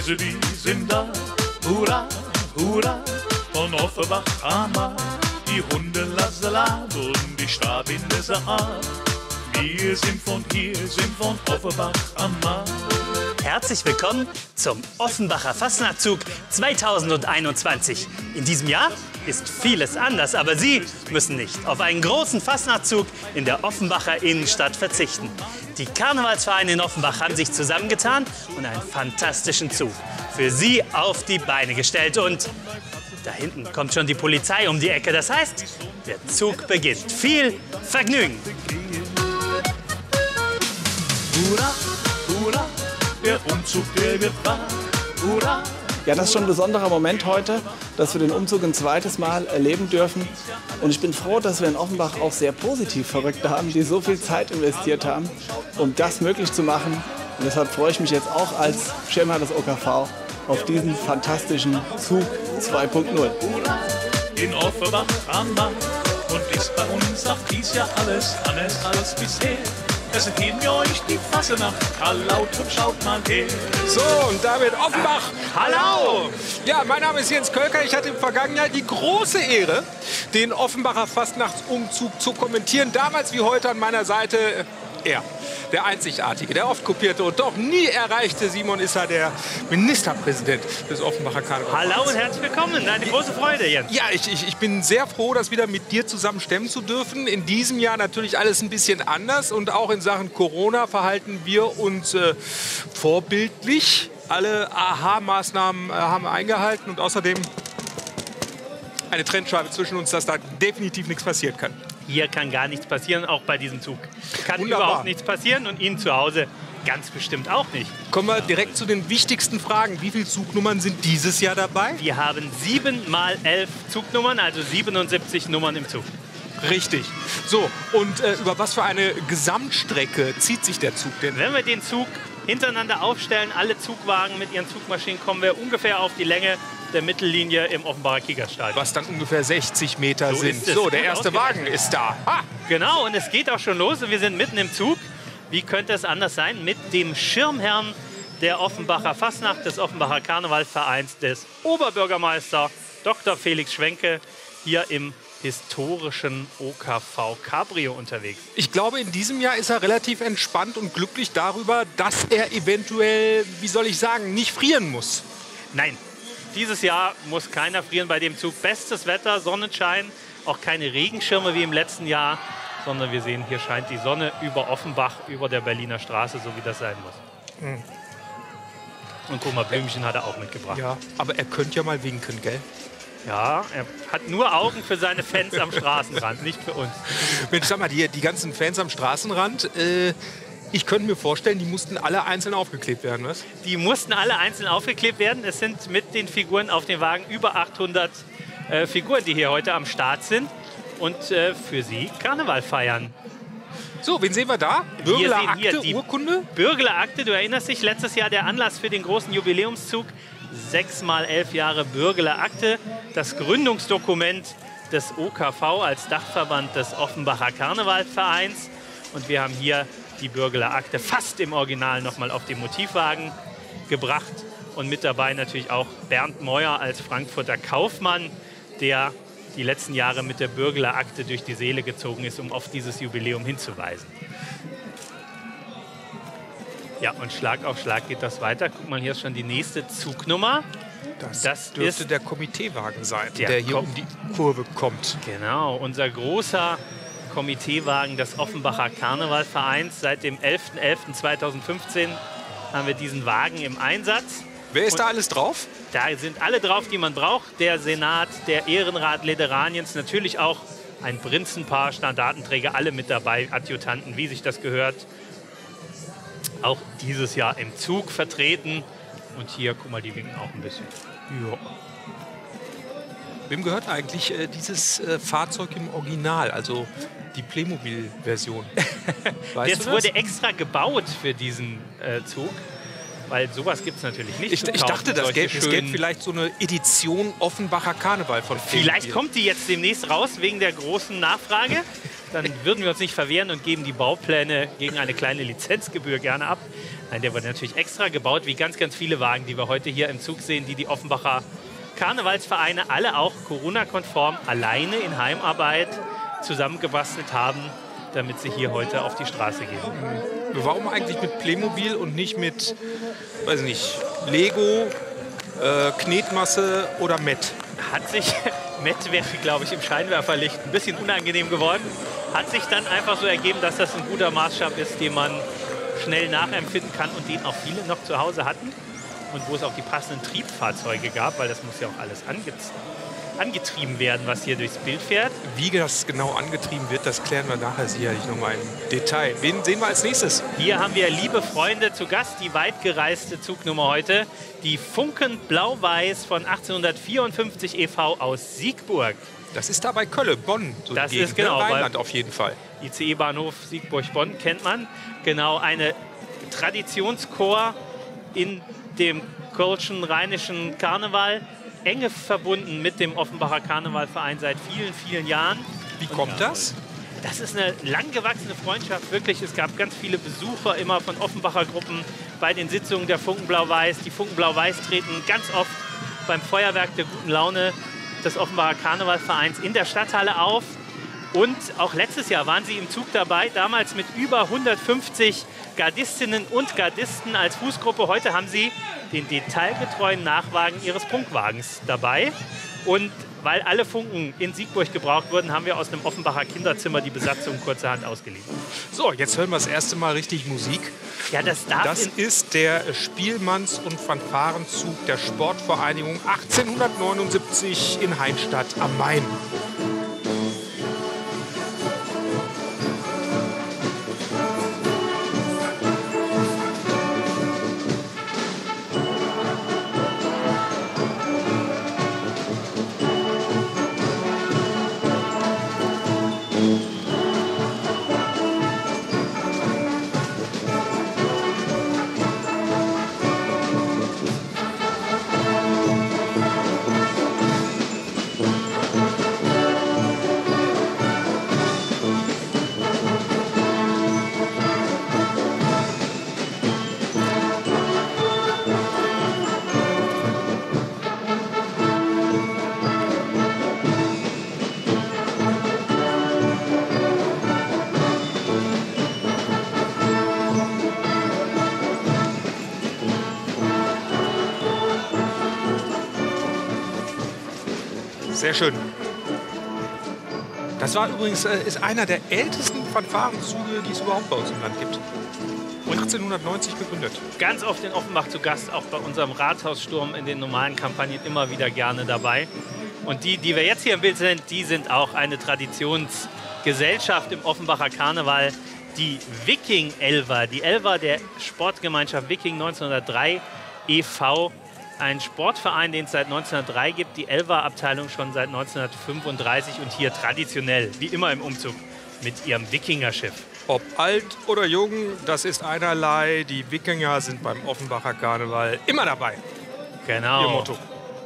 die sind da. Hurra, hurra, von Offenbach am Markt. Die Hunde lassen laut und die Stabinde Saat. Wir sind von hier, sind von Offenbach am Markt. Herzlich willkommen zum Offenbacher Fastnachtzug 2021. In diesem Jahr ist vieles anders, aber Sie müssen nicht auf einen großen Fastnachtzug in der Offenbacher Innenstadt verzichten. Die Karnevalsvereine in Offenbach haben sich zusammengetan und einen fantastischen Zug für Sie auf die Beine gestellt. Und da hinten kommt schon die Polizei um die Ecke. Das heißt, der Zug beginnt. Viel Vergnügen! Hurra, hurra, der Umzug, der wird wahr. Hurra! Ja, das ist schon ein besonderer Moment heute, dass wir den Umzug ein zweites Mal erleben dürfen. Und ich bin froh, dass wir in Offenbach auch sehr positiv Verrückte haben, die so viel Zeit investiert haben, um das möglich zu machen. Und deshalb freue ich mich jetzt auch als Schirmherr des OKV auf diesen fantastischen Zug 2.0. In Offenbach am Markt und ist bei uns auch dies Jahr alles anders als bisher. Präsentieren wir euch die Fassenacht, Karl laut und schaut mal her. So, und damit Offenbach. Hallo! Ja, mein Name ist Jens Kölker. Ich hatte im vergangenen Jahr die große Ehre, den Offenbacher Fastnachtsumzug zu kommentieren. Damals wie heute an meiner Seite er, der Einzigartige, der oft kopierte und doch nie erreichte Simon Isser, der Ministerpräsident des Offenbacher Karnevals. Hallo und herzlich willkommen. Eine große Freude, Jens. Ja, ich bin sehr froh, das wieder mit dir zusammen stemmen zu dürfen. In diesem Jahr natürlich alles ein bisschen anders und auch in Sachen Corona verhalten wir uns vorbildlich. Alle AHA-Maßnahmen haben wir eingehalten und außerdem eine Trennscheibe zwischen uns, dass da definitiv nichts passieren kann. Hier kann gar nichts passieren, auch bei diesem Zug. Kann Wunderbar. überhaupt nichts passieren und Ihnen zu Hause ganz bestimmt auch nicht. Kommen wir direkt zu den wichtigsten Fragen. Wie viele Zugnummern sind dieses Jahr dabei? Wir haben 7 mal 11 Zugnummern, also 77 Nummern im Zug. Richtig. So, und über was für eine Gesamtstrecke zieht sich der Zug denn? Wenn wir den Zug hintereinander aufstellen, alle Zugwagen mit ihren Zugmaschinen, kommen wir ungefähr auf die Länge der Mittellinie im Offenbacher Kickerstadion. Was dann ungefähr 60 Meter So sind. ist es. So, der Gut erste ausgerechnet. Wagen ist da. Ha! Genau, und es geht auch schon los und wir sind mitten im Zug. Wie könnte es anders sein? Mit dem Schirmherrn der Offenbacher Fastnacht, des Offenbacher Karnevalvereins, des Oberbürgermeister Dr. Felix Schwenke, hier im historischen OKV Cabrio unterwegs. Ich glaube, in diesem Jahr ist er relativ entspannt und glücklich darüber, dass er eventuell, wie soll ich sagen, nicht frieren muss. Nein, dieses Jahr muss keiner frieren bei dem Zug. Bestes Wetter, Sonnenschein, auch keine Regenschirme wie im letzten Jahr, sondern wir sehen, hier scheint die Sonne über Offenbach, über der Berliner Straße, so wie das sein muss. Und guck mal, Blümchen hat er auch mitgebracht. Ja, aber er könnte ja mal winken, gell? Ja, er hat nur Augen für seine Fans am Straßenrand, nicht für uns. Mensch, sag mal, die ganzen Fans am Straßenrand, ich könnte mir vorstellen, die mussten alle einzeln aufgeklebt werden, was? Die mussten alle einzeln aufgeklebt werden. Es sind mit den Figuren auf dem Wagen über 800 Figuren, die hier heute am Start sind und für sie Karneval feiern. So, wen sehen wir da? Wir Bürgler sehen hier Akte, die Urkunde? Bürgler Akte, du erinnerst dich, letztes Jahr der Anlass für den großen Jubiläumszug. 6 mal 11 Jahre Bürgler Akte, das Gründungsdokument des OKV als Dachverband des Offenbacher Karnevalvereins. Und wir haben hier die Bürgler Akte fast im Original nochmal auf dem Motivwagen gebracht. Und mit dabei natürlich auch Bernd Meuer als Frankfurter Kaufmann, der die letzten Jahre mit der Bürgler Akte durch die Seele gezogen ist, um auf dieses Jubiläum hinzuweisen. Ja, und Schlag auf Schlag geht das weiter. Guck mal, hier ist schon die nächste Zugnummer. Das dürfte ist der Komiteewagen sein, der der hier Kom- um die Kurve kommt. Genau, unser großer Komiteewagen des Offenbacher Karnevalvereins. Seit dem 11.11.2015 haben wir diesen Wagen im Einsatz. Wer ist da alles drauf? Da sind alle drauf, die man braucht. Der Senat, der Ehrenrat Lederaniens, natürlich auch ein Prinzenpaar, Standartenträger, alle mit dabei, Adjutanten, wie sich das gehört. Auch dieses Jahr im Zug vertreten. Und hier, guck mal, die winken auch ein bisschen. Ja. Wem gehört eigentlich dieses Fahrzeug im Original, also die Playmobil-Version? Weißt Das du wurde extra gebaut für diesen Zug. Weil sowas gibt es natürlich nicht. Ich zu kaufen, dachte, es solche gäbe schönen- vielleicht so eine Edition Offenbacher Karneval von Vielleicht Playmobil. kommt die jetzt demnächst raus wegen der großen Nachfrage. dann würden wir uns nicht verwehren und geben die Baupläne gegen eine kleine Lizenzgebühr gerne ab. Nein, der wurde natürlich extra gebaut, wie ganz, ganz viele Wagen, die wir heute hier im Zug sehen, die Offenbacher Karnevalsvereine alle auch Corona-konform alleine in Heimarbeit zusammengebastelt haben, damit sie hier heute auf die Straße gehen. Warum eigentlich mit Playmobil und nicht mit, weiß nicht, Lego, Knetmasse oder Met? Hat sich, Met wäre, glaube ich, im Scheinwerferlicht ein bisschen unangenehm geworden, hat sich dann einfach so ergeben, dass das ein guter Maßstab ist, den man schnell nachempfinden kann und den auch viele noch zu Hause hatten und wo es auch die passenden Triebfahrzeuge gab, weil das muss ja auch alles angetrieben werden, was hier durchs Bild fährt. Wie das genau angetrieben wird, das klären wir nachher sicherlich nochmal im Detail. Wen sehen wir als nächstes? Hier haben wir liebe Freunde zu Gast, die weitgereiste Zugnummer heute, die Funken Blau-Weiß von 1854 e.V. aus Siegburg. Das ist da bei Kölle, Bonn. So das Gegend, ist genau. Rheinland auf jeden Fall. ICE-Bahnhof Siegburg-Bonn kennt man. Genau, eine Traditionschor in dem kölschen rheinischen Karneval. Enge verbunden mit dem Offenbacher Karnevalverein seit vielen, vielen Jahren. Wie kommt das? Das ist eine lang gewachsene Freundschaft, wirklich. Es gab ganz viele Besucher immer von Offenbacher Gruppen bei den Sitzungen der Funken Blau-Weiß. Die Funken Blau-Weiß treten ganz oft beim Feuerwerk der guten Laune des Offenbacher Karnevalvereins in der Stadthalle auf. Und auch letztes Jahr waren sie im Zug dabei, damals mit über 150 Gardistinnen und Gardisten als Fußgruppe. Heute haben sie den detailgetreuen Nachwagen ihres Prunkwagens dabei. Und weil alle Funken in Siegburg gebraucht wurden, haben wir aus einem Offenbacher Kinderzimmer die Besatzung kurzerhand ausgeliehen. So, jetzt hören wir das erste Mal richtig Musik. Ja, das ist der Spielmanns- und Fanfarenzug der Sportvereinigung 1879 in Heinstadt am Main. Sehr schön. Das war übrigens ist einer der ältesten Fanfarenzüge, die es überhaupt bei uns im Land gibt. 1890 gegründet. Ganz oft in Offenbach zu Gast, auch bei unserem Rathaussturm in den normalen Kampagnen immer wieder gerne dabei. Und die wir jetzt hier im Bild sind, die sind auch eine Traditionsgesellschaft im Offenbacher Karneval. Die Viking-Elver, die Elver der Sportgemeinschaft Viking 1903 e.V., ein Sportverein, den es seit 1903 gibt, die Elver-Abteilung schon seit 1935 und hier traditionell, wie immer im Umzug, mit ihrem Wikingerschiff. Ob alt oder jung, das ist einerlei. Die Wikinger sind beim Offenbacher Karneval immer dabei. Genau. Ihr Motto.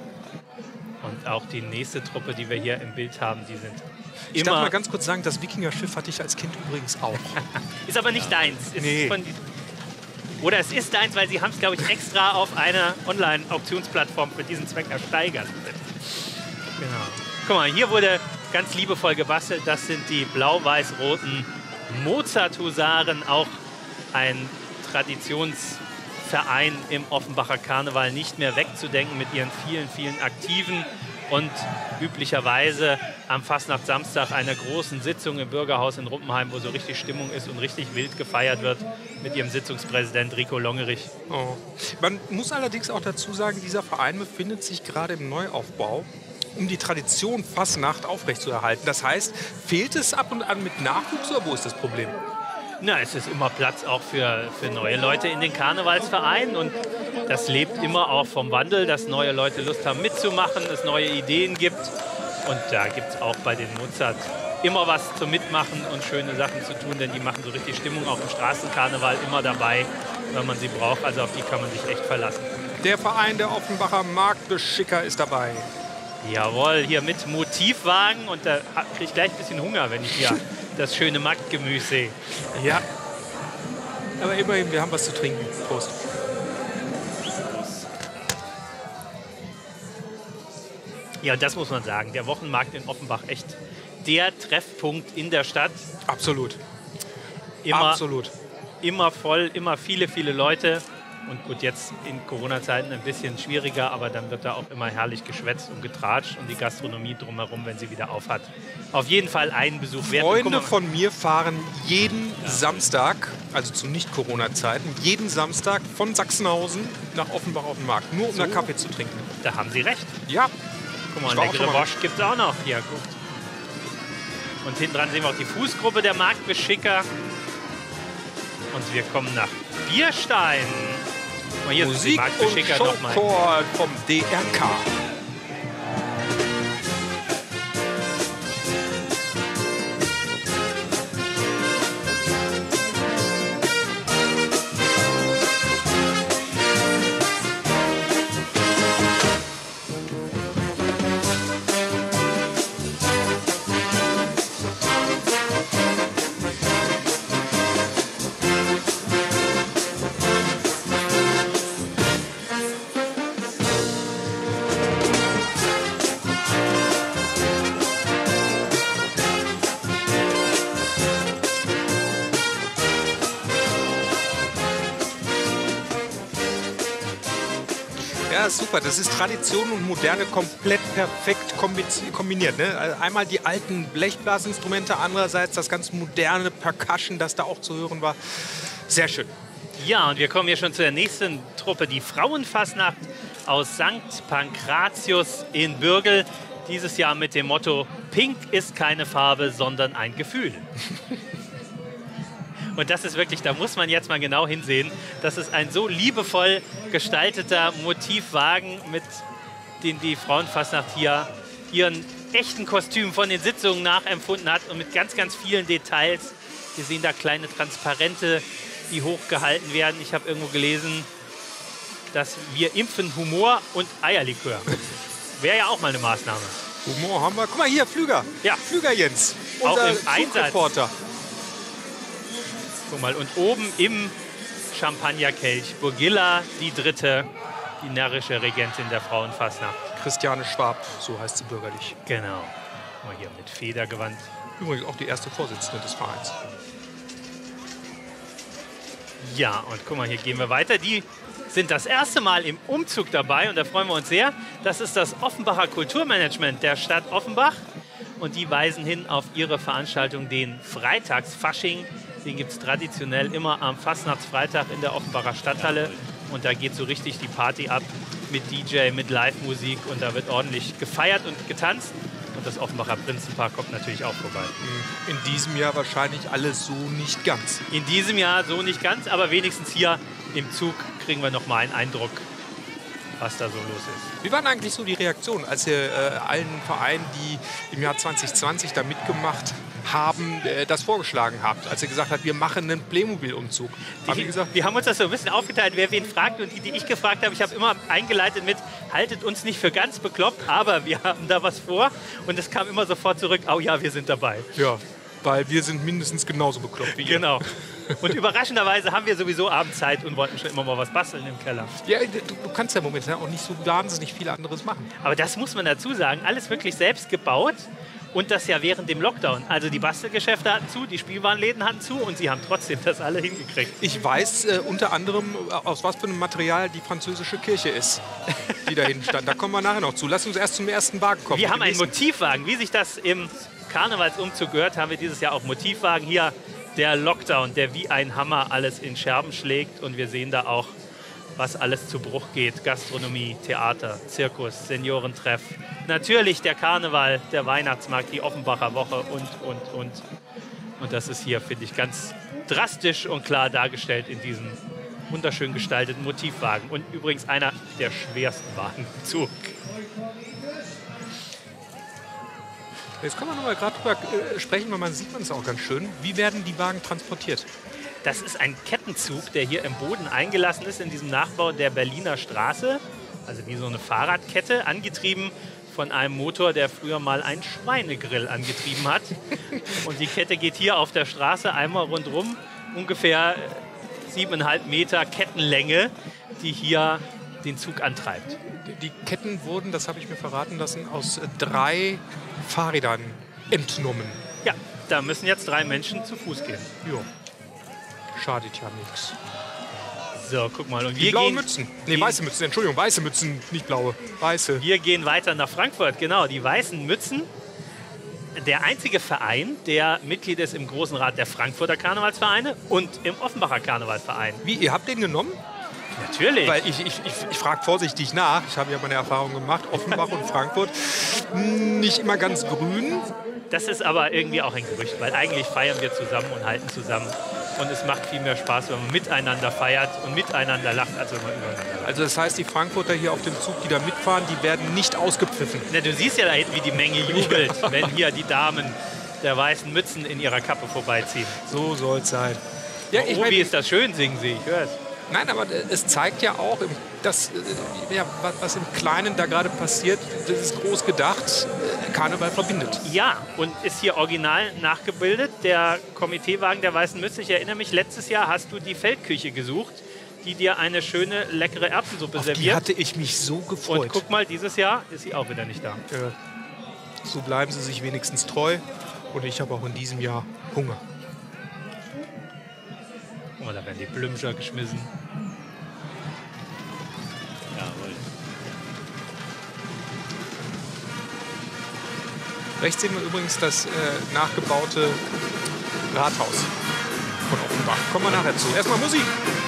Und auch die nächste Truppe, die wir hier im Bild haben, die sind Ich darf mal ganz kurz sagen, das Wikingerschiff hatte ich als Kind übrigens auch. Ist aber nicht deins. Ist Nee. Oder es ist deins, weil sie haben es, glaube ich, extra auf einer Online-Auktionsplattform für diesen Zweck ersteigert. Genau. Guck mal, hier wurde ganz liebevoll gebastelt. Das sind die blau-weiß-roten Mozart-Husaren, auch ein Traditionsverein im Offenbacher Karneval, nicht mehr wegzudenken mit ihren vielen, vielen Aktiven. Und üblicherweise am Fastnacht-Samstag einer großen Sitzung im Bürgerhaus in Rumpenheim, wo so richtig Stimmung ist und richtig wild gefeiert wird mit ihrem Sitzungspräsident Rico Longerich. Oh. Man muss allerdings auch dazu sagen, dieser Verein befindet sich gerade im Neuaufbau, um die Tradition Fastnacht aufrechtzuerhalten. Das heißt, fehlt es ab und an mit Nachwuchs oder wo ist das Problem? Na, es ist immer Platz auch für neue Leute in den Karnevalsvereinen und das lebt immer auch vom Wandel, dass neue Leute Lust haben mitzumachen, es neue Ideen gibt und da gibt es auch bei den Mozart immer was zum Mitmachen und schöne Sachen zu tun, denn die machen so richtig Stimmung auch im Straßenkarneval immer dabei, wenn man sie braucht, also auf die kann man sich echt verlassen. Der Verein der Offenbacher Marktbeschicker ist dabei. Jawohl, hier mit Motivwagen und da kriege ich gleich ein bisschen Hunger, wenn ich hier das schöne Marktgemüse. Ja. Aber immerhin, wir haben was zu trinken. Prost. Ja, und das muss man sagen. Der Wochenmarkt in Offenbach echt der Treffpunkt in der Stadt. Absolut. Absolut. Immer voll, immer viele, viele Leute. Und gut, jetzt in Corona-Zeiten ein bisschen schwieriger, aber dann wird da auch immer herrlich geschwätzt und getratscht und die Gastronomie drumherum, wenn sie wieder auf hat. Auf jeden Fall einen Besuch wert. Freunde von mir fahren jeden Samstag, also zu Nicht-Corona-Zeiten, jeden Samstag von Sachsenhausen nach Offenbach auf den Markt, nur um da Kaffee zu trinken. Da haben Sie recht. Ja. Guck mal, leckere Wurst gibt es auch noch. Ja, gut. Und hinten dran sehen wir auch die Fußgruppe der Marktbeschicker. Und wir kommen nach Bierstein. Mal hier Musik sind die Marktbeschicker und Showchor vom DRK. Ja, super. Das ist Tradition und Moderne komplett perfekt kombiniert. Ne? Also einmal die alten Blechblasinstrumente, andererseits das ganz moderne Percussion, das da auch zu hören war. Sehr schön. Ja, und wir kommen hier schon zu der nächsten Truppe, die Frauenfastnacht aus St. Pankratius in Bürgel. Dieses Jahr mit dem Motto: Pink ist keine Farbe, sondern ein Gefühl. Und das ist wirklich, da muss man jetzt mal genau hinsehen. Das ist ein so liebevoll gestalteter Motivwagen, mit dem die Frauenfastnacht hier ihren echten Kostüm von den Sitzungen nachempfunden hat und mit ganz, ganz vielen Details. Wir sehen da kleine Transparente, die hochgehalten werden. Ich habe irgendwo gelesen, dass wir impfen Humor und Eierlikör. Wäre ja auch mal eine Maßnahme. Humor haben wir. Guck mal hier, Flüger. Ja. Flüger Jens. Auch Unser im Einsatz. Reporter. Guck mal, und oben im Champagnerkelch Burgilla die Dritte, die närrische Regentin der Frauenfastnacht. Christiane Schwab, so heißt sie bürgerlich. Genau. Mal hier mit Federgewand. Übrigens auch die erste Vorsitzende des Vereins. Ja, und guck mal, hier gehen wir weiter. Die sind das erste Mal im Umzug dabei und da freuen wir uns sehr. Das ist das Offenbacher Kulturmanagement der Stadt Offenbach und die weisen hin auf ihre Veranstaltung, den Freitagsfasching. Den gibt es traditionell immer am Fastnachtsfreitag in der Offenbacher Stadthalle. Und da geht so richtig die Party ab mit DJ, mit Live-Musik. Und da wird ordentlich gefeiert und getanzt. Und das Offenbacher Prinzenpaar kommt natürlich auch vorbei. In diesem Jahr wahrscheinlich alles so nicht ganz. In diesem Jahr so nicht ganz, aber wenigstens hier im Zug kriegen wir noch mal einen Eindruck, was da so los ist. Wie waren eigentlich so die Reaktionen, als ihr allen Vereinen, die im Jahr 2020 da mitgemacht haben, das vorgeschlagen habt, als ihr gesagt habt, wir machen einen Playmobil-Umzug? Wir haben uns das so ein bisschen aufgeteilt, wer wen fragt. Und die ich gefragt habe, ich habe immer eingeleitet mit, haltet uns nicht für ganz bekloppt, aber wir haben da was vor. Und es kam immer sofort zurück, oh ja, wir sind dabei. Ja, weil wir sind mindestens genauso bekloppt wie ihr. Genau. Und überraschenderweise haben wir sowieso abends Zeit und wollten schon immer mal was basteln im Keller. Ja, du kannst ja momentan auch nicht so wahnsinnig viel anderes machen. Aber das muss man dazu sagen, alles wirklich selbst gebaut. Und das ja während dem Lockdown. Also die Bastelgeschäfte hatten zu, die Spielwarenläden hatten zu und sie haben trotzdem das alle hingekriegt. Ich weiß unter anderem, aus was für einem Material die französische Kirche ist, die da hinten stand. Da kommen wir nachher noch zu. Lass uns erst zum ersten Wagen kommen. Wir haben einen Motivwagen. Wie sich das im Karnevalsumzug gehört, haben wir dieses Jahr auch Motivwagen. Hier der Lockdown, der wie ein Hammer alles in Scherben schlägt. Und wir sehen da auch, was alles zu Bruch geht. Gastronomie, Theater, Zirkus, Seniorentreff. Natürlich der Karneval, der Weihnachtsmarkt, die Offenbacher Woche und. Und das ist hier, finde ich, ganz drastisch und klar dargestellt in diesem wunderschön gestalteten Motivwagen. Und übrigens einer der schwersten Wagen im Zug. Jetzt können wir noch mal gerade drüber sprechen, weil man sieht es auch ganz schön. Wie werden die Wagen transportiert? Das ist ein Kettenzug, der hier im Boden eingelassen ist, in diesem Nachbau der Berliner Straße. Also wie so eine Fahrradkette, angetrieben von einem Motor, der früher mal einen Schweinegrill angetrieben hat. Und die Kette geht hier auf der Straße einmal rundherum, ungefähr 7,5 Meter Kettenlänge, die hier den Zug antreibt. Die Ketten wurden, das habe ich mir verraten lassen, aus 3 Fahrrädern entnommen. Ja, da müssen jetzt 3 Menschen zu Fuß gehen. Ja, schadet ja nichts. So, guck mal. Und Die blauen Mützen. Nee, weiße Mützen, Entschuldigung, weiße Mützen, nicht blaue, weiße. Wir gehen weiter nach Frankfurt, genau, die weißen Mützen. Der einzige Verein, der Mitglied ist im Großen Rat der Frankfurter Karnevalsvereine und im Offenbacher Karnevalverein. Wie, ihr habt den genommen? Natürlich. Weil ich frage vorsichtig nach. Ich habe ja meine Erfahrung gemacht. Offenbach und Frankfurt nicht immer ganz grün. Das ist aber irgendwie auch ein Gerücht, weil eigentlich feiern wir zusammen und halten zusammen. Und es macht viel mehr Spaß, wenn man miteinander feiert und miteinander lacht, als wenn man übereinander lacht. Also das heißt, die Frankfurter hier auf dem Zug, die da mitfahren, die werden nicht ausgepfiffen. Na, du siehst ja da hinten, wie die Menge jubelt, wenn hier die Damen der weißen Mützen in ihrer Kappe vorbeiziehen. So soll es sein. Ja, Oh, wie ist das schön, singen sie. Ich höre es. Nein, aber es zeigt ja auch, was im Kleinen da gerade passiert, das ist groß gedacht, Karneval verbindet. Ja, und ist hier original nachgebildet. Der Komiteewagen der Weißen Mütze, ich erinnere mich, letztes Jahr hast du die Feldküche gesucht, die dir eine schöne, leckere Erbsensuppe Auf die serviert. hatte ich mich so gefreut. Und guck mal, dieses Jahr ist sie auch wieder nicht da. So bleiben sie sich wenigstens treu. Und ich habe auch in diesem Jahr Hunger. Guck mal, da werden die Blümscher geschmissen. Jawohl. Rechts sehen wir übrigens das nachgebaute Rathaus von Offenbach. Kommen wir nachher zu. Erstmal Musik.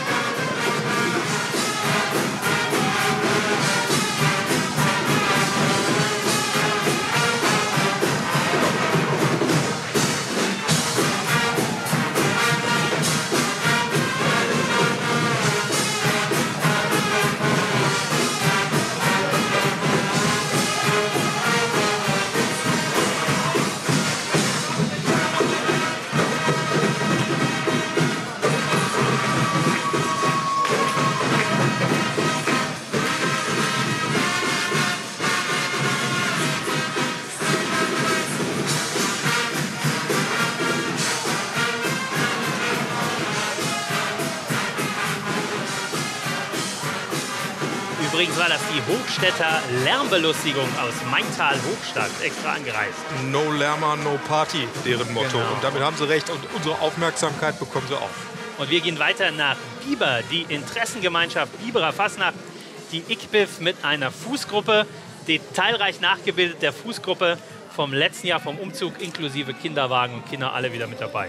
Übrigens war das die Hochstädter Lärmbelustigung aus Maintal-Hochstadt, extra angereist. No Lärmer, no Party, deren Motto. Genau. Und damit haben sie recht. Und unsere Aufmerksamkeit bekommen sie auch. Und wir gehen weiter nach Bieber, die Interessengemeinschaft Biberer Fasnacht, die ICBIF mit einer Fußgruppe, detailreich nachgebildet der Fußgruppe vom letzten Jahr vom Umzug, inklusive Kinderwagen und Kinder alle wieder mit dabei.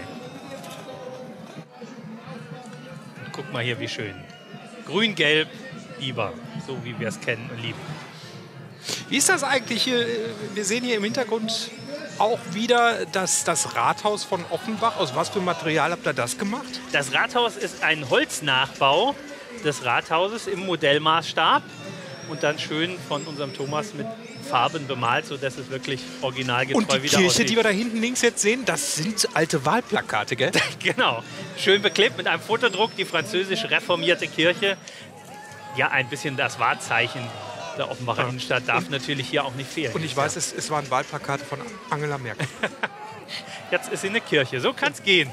Und guck mal hier, wie schön. Grün-Gelb, Biber, so wie wir es kennen und lieben. Wie ist das eigentlich hier? Wir sehen hier im Hintergrund auch wieder das Rathaus von Offenbach. Aus was für Material habt ihr das gemacht? Das Rathaus ist ein Holznachbau des Rathauses im Modellmaßstab und dann schön von unserem Thomas mit Farben bemalt, sodass es wirklich originalgetreu Und die wieder Kirche, aussieht. die wir da hinten links jetzt sehen, das sind alte Wahlplakate, gell? Genau, schön beklebt mit einem Fotodruck, die französisch reformierte Kirche. Ja, ein bisschen das Wahrzeichen der Offenbacher Innenstadt darf natürlich hier auch nicht fehlen. Und ich weiß, es waren Wahlplakate von Angela Merkel. Jetzt ist sie eine Kirche, so kann es gehen.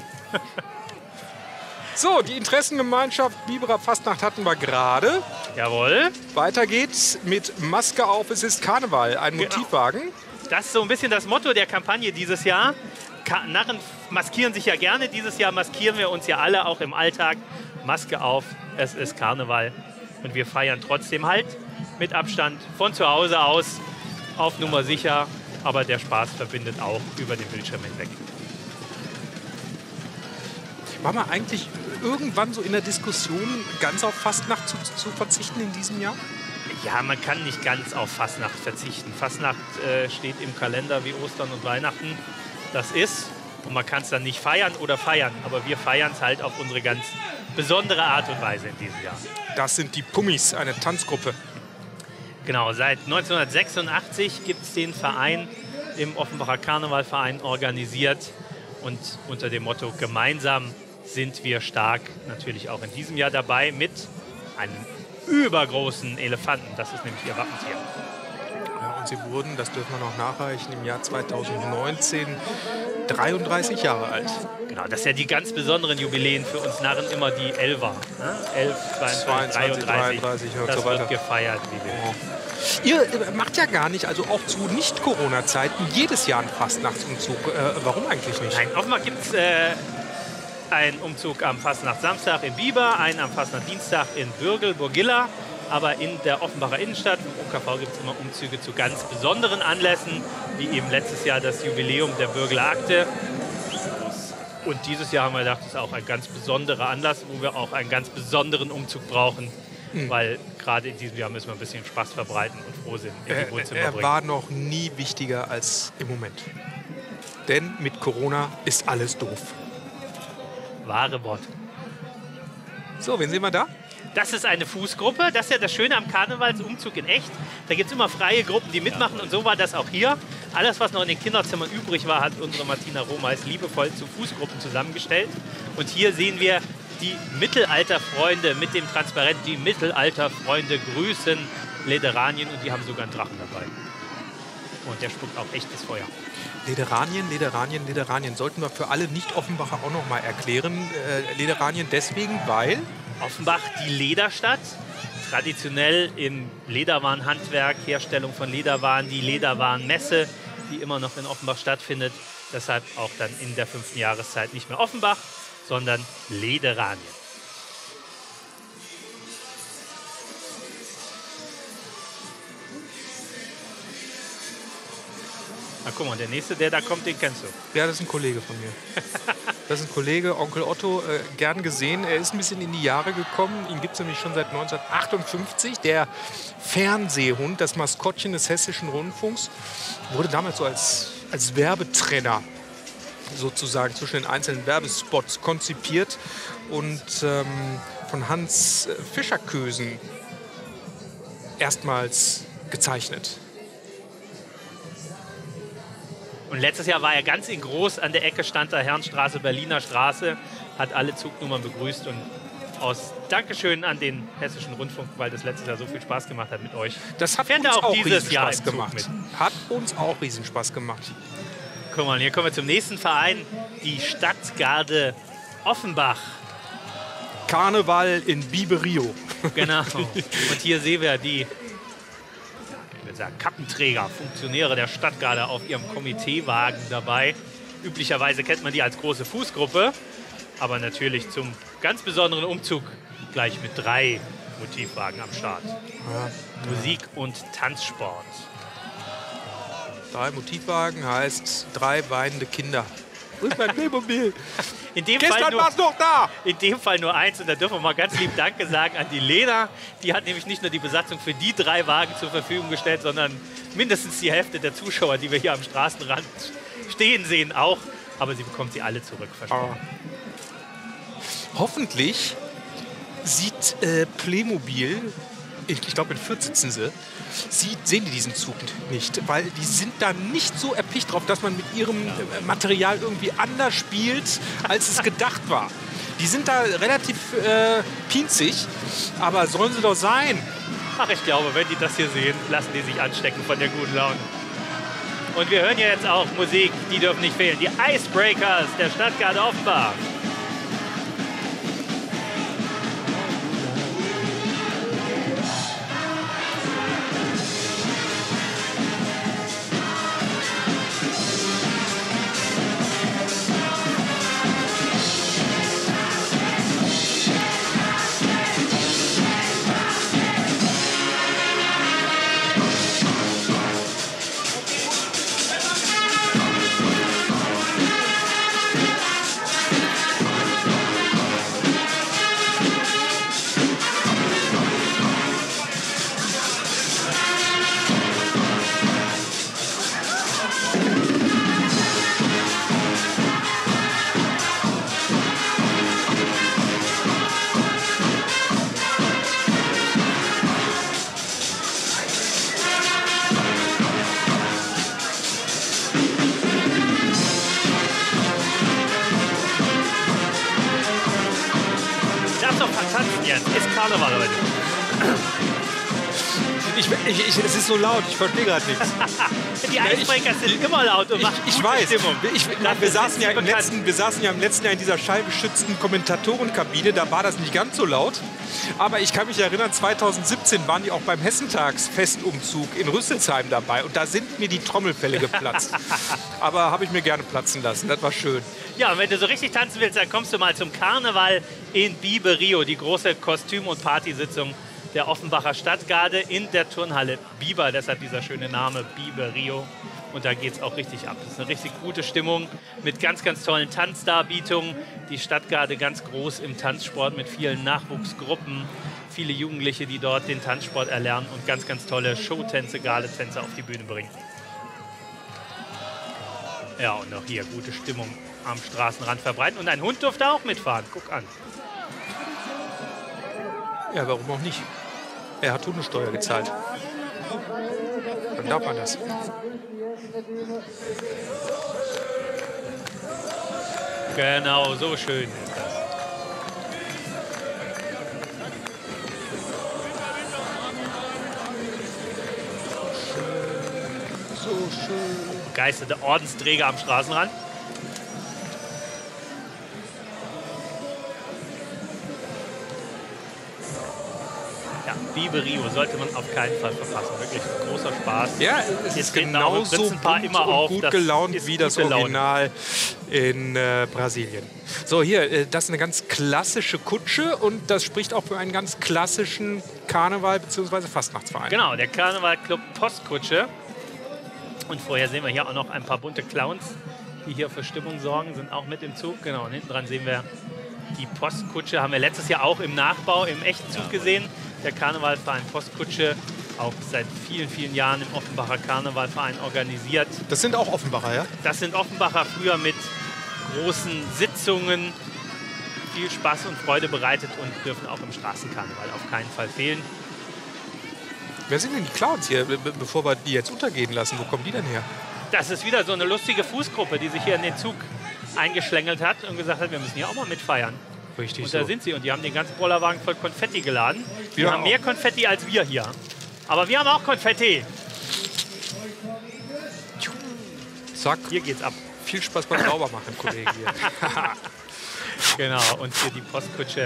So, die Interessengemeinschaft Biberer Fastnacht hatten wir gerade. Jawohl. Weiter geht's mit Maske auf, es ist Karneval, ein Genau. Motivwagen. Das ist so ein bisschen das Motto der Kampagne dieses Jahr. Narren maskieren sich ja gerne. Dieses Jahr maskieren wir uns ja alle, auch im Alltag. Maske auf, es ist Karneval. Und wir feiern trotzdem halt mit Abstand von zu Hause aus auf Nummer sicher. Aber der Spaß verbindet auch über den Bildschirm hinweg. War man eigentlich irgendwann so in der Diskussion, ganz auf Fastnacht zu verzichten in diesem Jahr? Ja, man kann nicht ganz auf Fastnacht verzichten. Fastnacht steht im Kalender wie Ostern und Weihnachten. Das ist. Und man kann es dann nicht feiern oder feiern. Aber wir feiern es halt auf unsere ganz besondere Art und Weise in diesem Jahr. Das sind die Pummis, eine Tanzgruppe. Genau, seit 1986 gibt es den Verein im Offenbacher Karnevalverein organisiert. Und unter dem Motto gemeinsam sind wir stark natürlich auch in diesem Jahr dabei mit einem übergroßen Elefanten. Das ist nämlich ihr Wappentier. Ja, Ja, und sie wurden, das dürfen wir noch nachreichen, im Jahr 2019 33 Jahre alt. Genau, das ist ja die ganz besonderen Jubiläen für uns Narren immer die 11er. Ne? 11, 22, 33, und das so weiter. wird gefeiert, wie wir. Ihr macht ja gar nicht, also auch zu Nicht-Corona-Zeiten, jedes Jahr einen Fastnachtsumzug. Warum eigentlich nicht? Nein, offenbar gibt es einen Umzug am Fastnachtssamstag in Bieber, einen am Fastnachtsdienstag in Bürgel, Burgilla. Aber in der Offenbacher Innenstadt, im OKV, gibt es immer Umzüge zu ganz besonderen Anlässen, wie eben letztes Jahr das Jubiläum der Bürgeler Akte. Und dieses Jahr haben wir gedacht, das ist auch ein ganz besonderer Anlass, wo wir auch einen ganz besonderen Umzug brauchen. Weil gerade in diesem Jahr müssen wir ein bisschen Spaß verbreiten und froh sind, in die Wohnzimmer Er bringen. war noch nie wichtiger als im Moment. Denn mit Corona ist alles doof. Wahre Wort. So, wen sehen wir da? Das ist eine Fußgruppe. Das ist ja das Schöne am Karnevalsumzug in echt. Da gibt es immer freie Gruppen, die mitmachen. Und so war das auch hier. Alles, was noch in den Kinderzimmern übrig war, hat unsere Martina Rohmeis liebevoll zu Fußgruppen zusammengestellt. Und hier sehen wir die Mittelalterfreunde mit dem Transparent. Die Mittelalterfreunde grüßen Lederanien. Und die haben sogar einen Drachen dabei. Und der spuckt auch echtes Feuer. Lederanien. Sollten wir für alle Nicht-Offenbacher auch noch mal erklären. Lederanien deswegen, weil... Offenbach, die Lederstadt, traditionell im Lederwarenhandwerk, Herstellung von Lederwaren, die Lederwarenmesse, die immer noch in Offenbach stattfindet. Deshalb auch dann in der 5. Jahreszeit nicht mehr Offenbach, sondern Lederanien. Na guck mal, der nächste, der da kommt, den kennst du. Ja, das ist ein Kollege von mir. Das ist ein Kollege, Onkel Otto, gern gesehen. Er ist ein bisschen in die Jahre gekommen. Ihn gibt es nämlich schon seit 1958. Der Fernsehhund, das Maskottchen des Hessischen Rundfunks, wurde damals so als Werbetrenner sozusagen zwischen den einzelnen Werbespots konzipiert und von Hans Fischerkösen erstmals gezeichnet. Und letztes Jahr war er ganz in groß an der Ecke, stand da Herrenstraße, Berliner Straße, hat alle Zugnummern begrüßt und aus Dankeschön an den Hessischen Rundfunk, weil das letztes Jahr so viel Spaß gemacht hat mit euch. Das hat Fährt uns er auch auch dieses Jahr Riesenspaß gemacht. Hat uns auch Riesenspaß gemacht. Guck mal, hier kommen wir zum nächsten Verein, die Stadtgarde Offenbach. Karneval in Biberio. Genau. Und hier sehen wir die Kappenträger, Funktionäre der Stadtgarde auf ihrem Komiteewagen dabei. Üblicherweise kennt man die als große Fußgruppe, aber natürlich zum ganz besonderen Umzug gleich mit 3 Motivwagen am Start. Musik und Tanzsport. 3 Motivwagen heißt 3 weinende Kinder. Wo ist mein Playmobil? Gestern war es noch da! In dem Fall nur 1. Und da dürfen wir mal ganz lieb Danke sagen an die Lena. Die hat nämlich nicht nur die Besatzung für die 3 Wagen zur Verfügung gestellt, sondern mindestens die Hälfte der Zuschauer, die wir hier am Straßenrand stehen sehen, auch. Aber sie bekommt sie alle zurück, versprochen. Hoffentlich sieht Playmobil, ich glaube in Fürth sitzen sie, sehen die diesen Zug nicht, weil die sind da nicht so erpicht drauf, dass man mit ihrem Material irgendwie anders spielt, als es gedacht war. Die sind da relativ pinzig, aber sollen sie doch sein. Ach, ich glaube, wenn die das hier sehen, lassen die sich anstecken von der guten Laune. Und wir hören ja jetzt auch Musik, die dürfen nicht fehlen. Die Icebreakers der Stadtgarde Offenbach. Es ist so laut, ich verstehe gerade nichts. Die Eisbrecher sind immer laut und machen Ich gute weiß. Stimmung. Wir saßen ja im letzten Jahr in dieser schallgeschützten Kommentatorenkabine. Da war das nicht ganz so laut. Aber ich kann mich erinnern, 2017 waren die auch beim Hessentagsfestumzug in Rüsselsheim dabei. Und da sind mir die Trommelfelle geplatzt. Aber habe ich mir gerne platzen lassen. Das war schön. Ja, und wenn du so richtig tanzen willst, dann kommst du mal zum Karneval in Biber-Rio, die große Kostüm- und Partysitzung der Offenbacher Stadtgarde in der Turnhalle Biber. Deshalb dieser schöne Name Biber-Rio. Und da geht es auch richtig ab. Das ist eine richtig gute Stimmung mit ganz, ganz tollen Tanzdarbietungen. Die Stadtgarde ganz groß im Tanzsport mit vielen Nachwuchsgruppen. Viele Jugendliche, die dort den Tanzsport erlernen und ganz, ganz tolle Showtänze, Galetänze auf die Bühne bringen. Ja, und auch hier gute Stimmung am Straßenrand verbreiten. Und ein Hund durfte auch mitfahren. Guck an. Ja, warum auch nicht? Er hat Hundesteuer gezahlt. Dann darf man das. Genau, so schön. So schön. Begeisterte Ordensträger am Straßenrand. Ja, Biber-Rio sollte man auf keinen Fall verpassen. Wirklich großer Spaß. Ja, es ist genauso gut gelaunt wie das Original in Brasilien. So, hier, das ist eine ganz klassische Kutsche und das spricht auch für einen ganz klassischen Karneval bzw. Fastnachtsverein. Genau, der Karnevalclub Postkutsche. Und vorher sehen wir hier auch noch ein paar bunte Clowns, die hier für Stimmung sorgen, sind auch mit im Zug. Genau, und hinten dran sehen wir die Postkutsche. Haben wir letztes Jahr auch im Nachbau, im echten Zug gesehen. Der Karnevalverein Postkutsche, auch seit vielen, vielen Jahren im Offenbacher Karnevalverein organisiert. Das sind auch Offenbacher, ja? Das sind Offenbacher, früher mit großen Sitzungen, viel Spaß und Freude bereitet und dürfen auch im Straßenkarneval auf keinen Fall fehlen. Wer sind denn die Clowns hier, bevor wir die jetzt untergehen lassen? Wo kommen die denn her? Das ist wieder so eine lustige Fußgruppe, die sich hier in den Zug eingeschlängelt hat und gesagt hat, wir müssen hier auch mal mitfeiern. Richtig und da sind sie und die haben den ganzen Bollerwagen voll Konfetti geladen. Die Wir haben auch. mehr Konfetti als wir hier. Aber wir haben auch Konfetti. Zack. Hier geht's ab. Viel Spaß beim Saubermachen, Kollege hier. Genau, und hier die Postkutsche.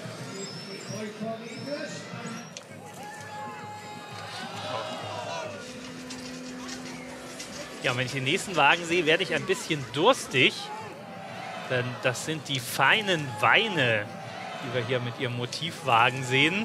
Ja, und wenn ich den nächsten Wagen sehe, werde ich ein bisschen durstig. Denn das sind die feinen Weine, die wir hier mit ihrem Motivwagen sehen.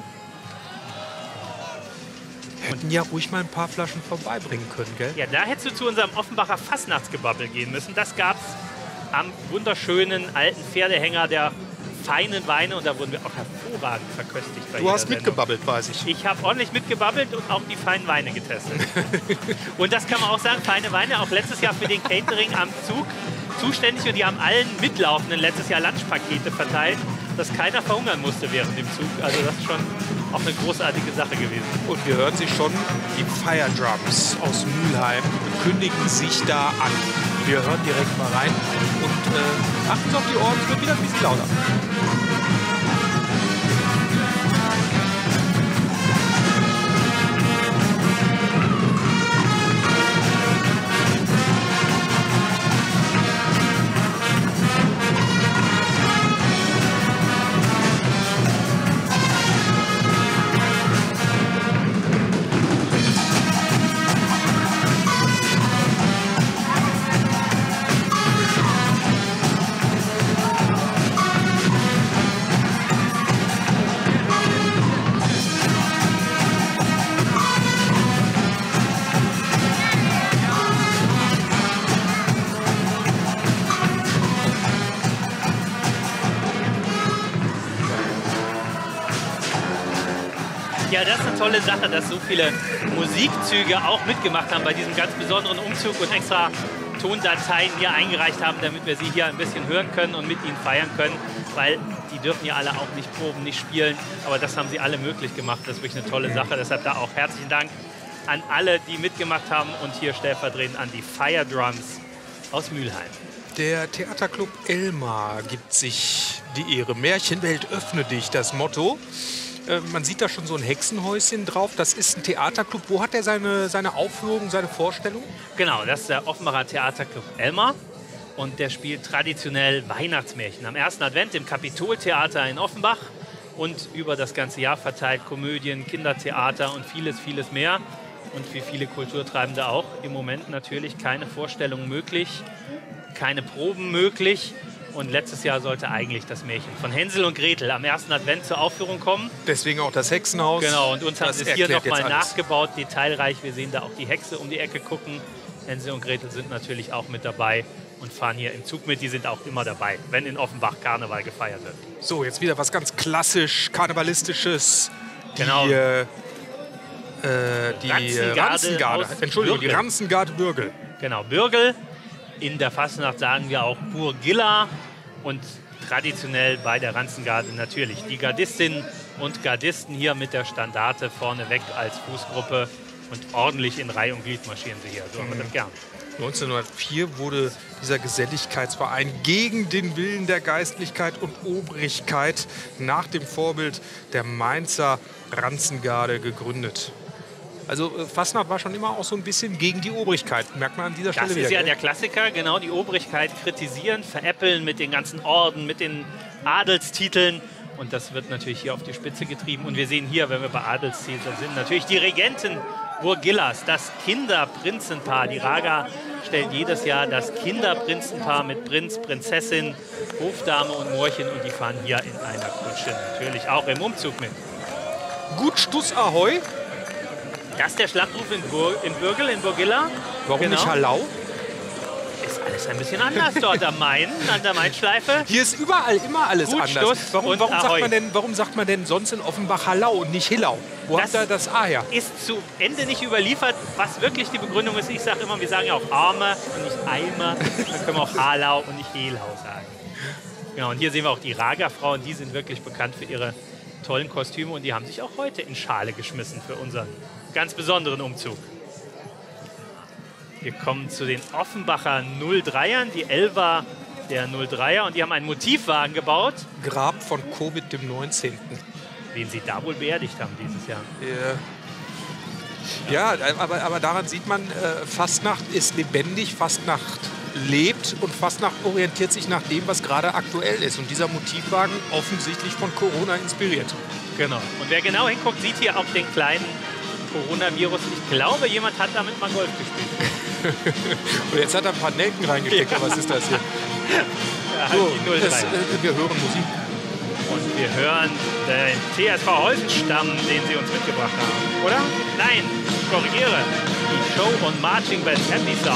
Hätten ja ruhig mal ein paar Flaschen vorbeibringen können, gell? Ja, da hättest du zu unserem Offenbacher Fastnachtsgebabbel gehen müssen. Das gab es am wunderschönen alten Pferdehänger der feinen Weine und da wurden wir auch hervorragend verköstigt. Bei Du jeder hast Sendung. mitgebabbelt, weiß ich. Ich habe ordentlich mitgebabbelt und auch die feinen Weine getestet. Und das kann man auch sagen, feine Weine, auch letztes Jahr für den Catering am Zug zuständig und die haben allen Mitlaufenden letztes Jahr Lunchpakete verteilt, dass keiner verhungern musste während dem Zug. Also das ist schon auch eine großartige Sache gewesen. Und wir hören sie schon, die Fire Drums aus Mülheim kündigen sich da an. Wir hören direkt mal rein und achten Sie auf die Ohren, es wird wieder ein bisschen lauter. Ja, das ist eine tolle Sache, dass so viele Musikzüge auch mitgemacht haben bei diesem ganz besonderen Umzug und extra Tondateien hier eingereicht haben, damit wir sie hier ein bisschen hören können und mit ihnen feiern können, weil die dürfen ja alle auch nicht proben, nicht spielen, aber das haben sie alle möglich gemacht. Das ist wirklich eine tolle Sache, deshalb da auch herzlichen Dank an alle, die mitgemacht haben und hier stellvertretend an die Fire Drums aus Mülheim. Der Theaterclub Elmar gibt sich die Ehre. Märchenwelt, öffne dich, das Motto. Man sieht da schon so ein Hexenhäuschen drauf. Das ist ein Theaterclub. Wo hat er seine Aufführung, seine Vorstellung? Genau, das ist der Offenbacher Theaterclub Elmar. Und der spielt traditionell Weihnachtsmärchen. Am ersten Advent im Kapitoltheater in Offenbach. Und über das ganze Jahr verteilt Komödien, Kindertheater und vieles, vieles mehr. Und wie viele Kulturtreibende auch. Im Moment natürlich keine Vorstellung möglich, keine Proben möglich. Und letztes Jahr sollte eigentlich das Märchen von Hänsel und Gretel am ersten Advent zur Aufführung kommen. Deswegen auch das Hexenhaus. Genau, und uns haben sie es hier nochmal alles. nachgebaut, detailreich. Wir sehen da auch die Hexe um die Ecke gucken. Hänsel und Gretel sind natürlich auch mit dabei und fahren hier im Zug mit. Die sind auch immer dabei, wenn in Offenbach Karneval gefeiert wird. So, jetzt wieder was ganz klassisch Karnevalistisches. Genau. Die Ranzengarde. Entschuldigung, die Ranzengarde Bürgel. Genau, Bürgel. In der Fastnacht sagen wir auch Burgilla. Und traditionell bei der Ranzengarde natürlich die Gardistinnen und Gardisten hier mit der Standarte vorneweg als Fußgruppe. Und ordentlich in Reihe und Glied marschieren sie hier. So haben wir das gern. 1904 wurde dieser Geselligkeitsverein gegen den Willen der Geistlichkeit und Obrigkeit nach dem Vorbild der Mainzer Ranzengarde gegründet. Also Fastnacht war schon immer auch so ein bisschen gegen die Obrigkeit, merkt man an dieser Stelle wieder. Das ist ja der Klassiker, genau, die Obrigkeit kritisieren, veräppeln mit den ganzen Orden, mit den Adelstiteln. Und das wird natürlich hier auf die Spitze getrieben. Und wir sehen hier, wenn wir bei Adelstiteln sind, natürlich die Regenten Burgillas, das Kinderprinzenpaar. Die Raga stellt jedes Jahr das Kinderprinzenpaar mit Prinz, Prinzessin, Hofdame und Mohrchen. Und die fahren hier in einer Kutsche natürlich auch im Umzug mit. Gut Stuss Ahoi. Das ist der Schlachtruf in Bürgel, in Burgilla. Warum nicht Hallau? Ist alles ein bisschen anders dort am Main, an der Mainschleife. Hier ist überall immer alles Gut, anders. Stuss Warum sagt man denn sonst in Offenbach Hallau und nicht Hillau? Wo habt ihr das A her? Ist zu Ende nicht überliefert, was wirklich die Begründung ist. Ich sage immer, wir sagen ja auch Arme und nicht Eimer. Dann können wir auch Halau und nicht Helhau sagen. Genau, und hier sehen wir auch die Raga-Frauen. Die sind wirklich bekannt für ihre tollen Kostüme. Und die haben sich auch heute in Schale geschmissen für unseren ganz besonderen Umzug. Wir kommen zu den Offenbacher 03ern, die Elfer der 03er. Und die haben einen Motivwagen gebaut. Grab von Covid dem 19. Den sie da wohl beerdigt haben dieses Jahr. Ja, aber daran sieht man, Fastnacht ist lebendig, Fastnacht lebt und Fastnacht orientiert sich nach dem, was gerade aktuell ist. Und dieser Motivwagen offensichtlich von Corona inspiriert. Genau. Und wer genau hinguckt, sieht hier auch den kleinen Coronavirus. Ich glaube, jemand hat damit mal Golf gespielt. Und jetzt hat er ein paar Nelken reingesteckt. Ja. Was ist das hier? Ja, so, halt wir hören Musik. Und wir hören den TSV Holzenstamm, den sie uns mitgebracht haben. Oder? Nein, ich korrigiere. Die Show on Marching Band Happy Sound.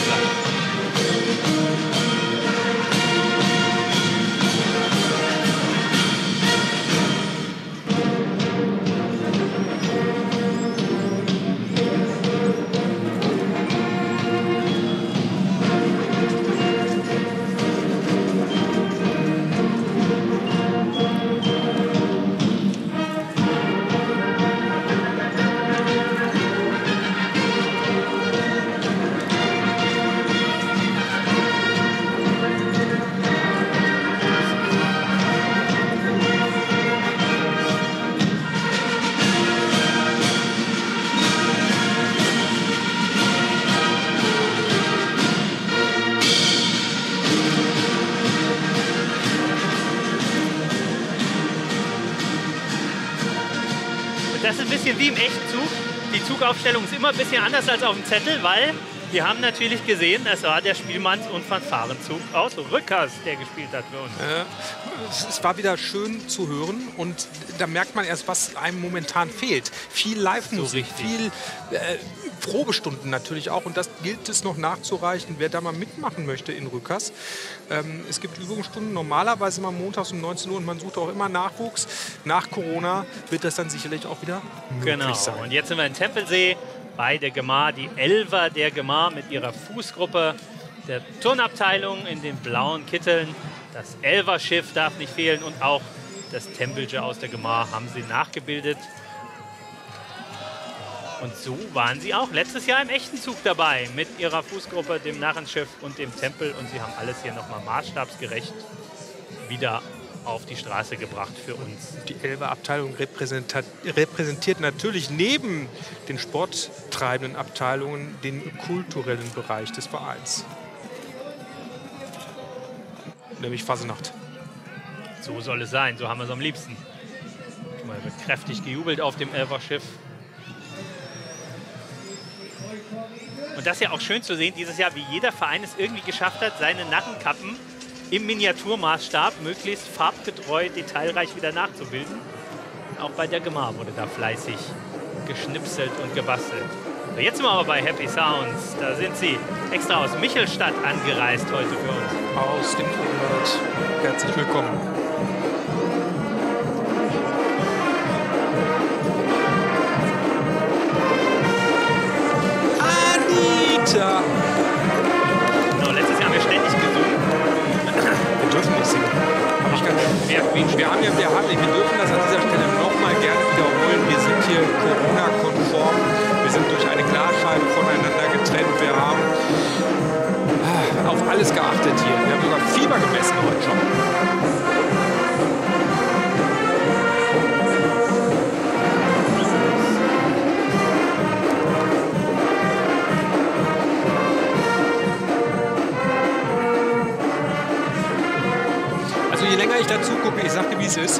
Das ist ein bisschen wie im echten Zug. Die Zugaufstellung ist immer ein bisschen anders als auf dem Zettel, weil wir haben natürlich gesehen, es war der Spielmanns- und Fanfarenzug aus Rückers, der gespielt hat für uns. Es war wieder schön zu hören und da merkt man erst, was einem momentan fehlt. Viel Live-Musik, So viel Probestunden natürlich auch und das gilt es noch nachzureichen, wer da mal mitmachen möchte in Rückers. Es gibt Übungsstunden, normalerweise immer montags um 19 Uhr und man sucht auch immer Nachwuchs. Nach Corona wird das dann sicherlich auch wieder möglich sein. Und jetzt sind wir in Tempelsee bei der Gemar, die Elfer der Gemar mit ihrer Fußgruppe der Turnabteilung in den blauen Kitteln. Das Elferschiff darf nicht fehlen und auch das Tempelche aus der Gemar haben sie nachgebildet. Und so waren sie auch letztes Jahr im echten Zug dabei mit ihrer Fußgruppe, dem Narrenschiff und dem Tempel. Und sie haben alles hier nochmal maßstabsgerecht wieder auf die Straße gebracht für uns. Die Elfer Abteilung repräsentiert natürlich neben den sporttreibenden Abteilungen den kulturellen Bereich des Vereins. Nämlich Fasnacht. So soll es sein, so haben wir es am liebsten. Schon mal wird kräftig gejubelt auf dem Elferschiff. Und das ist ja auch schön zu sehen dieses Jahr, wie jeder Verein es irgendwie geschafft hat, seine Narrenkappen im Miniaturmaßstab möglichst farbgetreu, detailreich wieder nachzubilden. Auch bei der Gemar wurde da fleißig geschnipselt und gebastelt. So, jetzt sind wir aber bei Happy Sounds. Da sind sie extra aus Michelstadt angereist heute für uns. Aus dem Umwelt. Herzlich willkommen. Anita! Genau, letztes Jahr haben wir ständig gesungen. Wir dürfen nicht singen. Wir dürfen das an dieser Stelle nochmal gerne wiederholen. Wir sind hier Corona-konform. Wir sind durch eine Glasscheibe voneinander getrennt. Wir haben auf alles geachtet hier. Wir haben sogar Fieber gemessen heute schon. Also je länger ich dazu gucke, ich sage dir, wie es ist,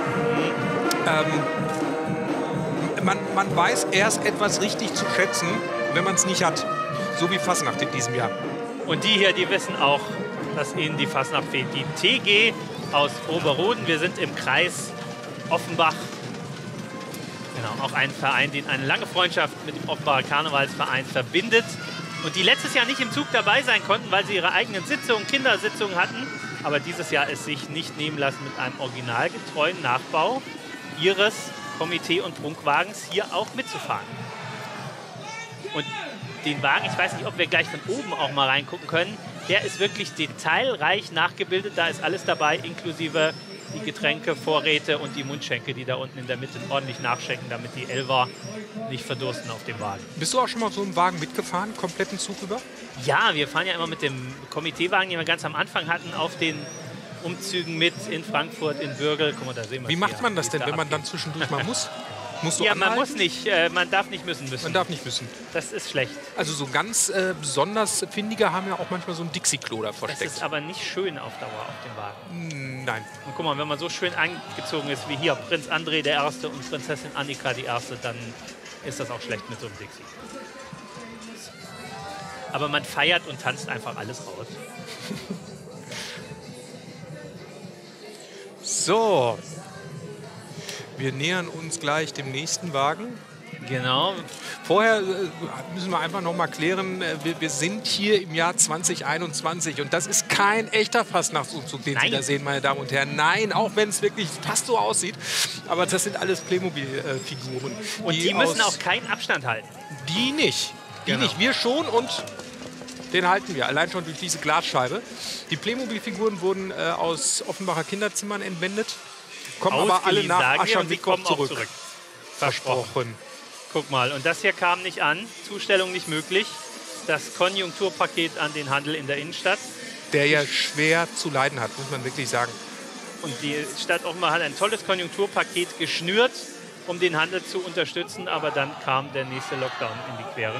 man weiß erst etwas richtig zu schätzen, wenn man es nicht hat. So wie Fasnacht in diesem Jahr. Und die hier, die wissen auch, dass ihnen die Fasnacht fehlt. Die TG aus Oberroden. Wir sind im Kreis Offenbach. Genau, auch ein Verein, den eine lange Freundschaft mit dem Offenbacher Karnevalsverein verbindet. Und die letztes Jahr nicht im Zug dabei sein konnten, weil sie ihre eigenen Sitzungen, Kindersitzungen hatten. Aber dieses Jahr es sich nicht nehmen lassen, mit einem originalgetreuen Nachbau ihres Komitee- und Prunkwagens hier auch mitzufahren. Und den Wagen, ich weiß nicht, ob wir gleich von oben auch mal reingucken können, der ist wirklich detailreich nachgebildet. Da ist alles dabei, inklusive die Getränke, Vorräte und die Mundschenke, die da unten in der Mitte ordentlich nachschenken, damit die Elfer nicht verdursten auf dem Wagen. Bist du auch schon mal so einen Wagen mitgefahren, kompletten Zug über? Ja, wir fahren ja immer mit dem Komiteewagen, den wir ganz am Anfang hatten, auf den Umzügen mit in Frankfurt, in Bürgel. Guck mal, da sehen wir. Wie macht man das denn, wenn man dann zwischendurch mal muss? Musst du ja, anhalten? man muss nicht, man darf nicht müssen. Man darf nicht müssen. Das ist schlecht. Also so ganz besonders Findige haben ja auch manchmal so ein Dixie-Klo da versteckt. Das ist aber nicht schön auf Dauer auf dem Wagen. Nein. Und guck mal, wenn man so schön angezogen ist wie hier Prinz André der Erste und Prinzessin Annika die Erste, dann ist das auch schlecht mit so einem Dixie. Aber man feiert und tanzt einfach alles raus. So, wir nähern uns gleich dem nächsten Wagen. Genau. Vorher müssen wir einfach noch mal klären, wir sind hier im Jahr 2021 und das ist kein echter Fastnachtsumzug, den Sie da sehen, meine Damen und Herren. Nein, auch wenn es wirklich fast so aussieht, aber das sind alles Playmobil-Figuren. Und die müssen auch keinen Abstand halten. Die nicht. Die Genau. nicht. Wir schon und den halten wir, allein schon durch diese Glasscheibe. Die Playmobil-Figuren wurden aus Offenbacher Kinderzimmern entwendet, kommen aber alle nach Aschermittwoch zurück. Versprochen. Guck mal, und das hier kam nicht an, Zustellung nicht möglich. Das Konjunkturpaket an den Handel in der Innenstadt. Der ja schwer zu leiden hat, muss man wirklich sagen. Und die Stadt Offenbach hat ein tolles Konjunkturpaket geschnürt, um den Handel zu unterstützen, aber dann kam der nächste Lockdown in die Quere.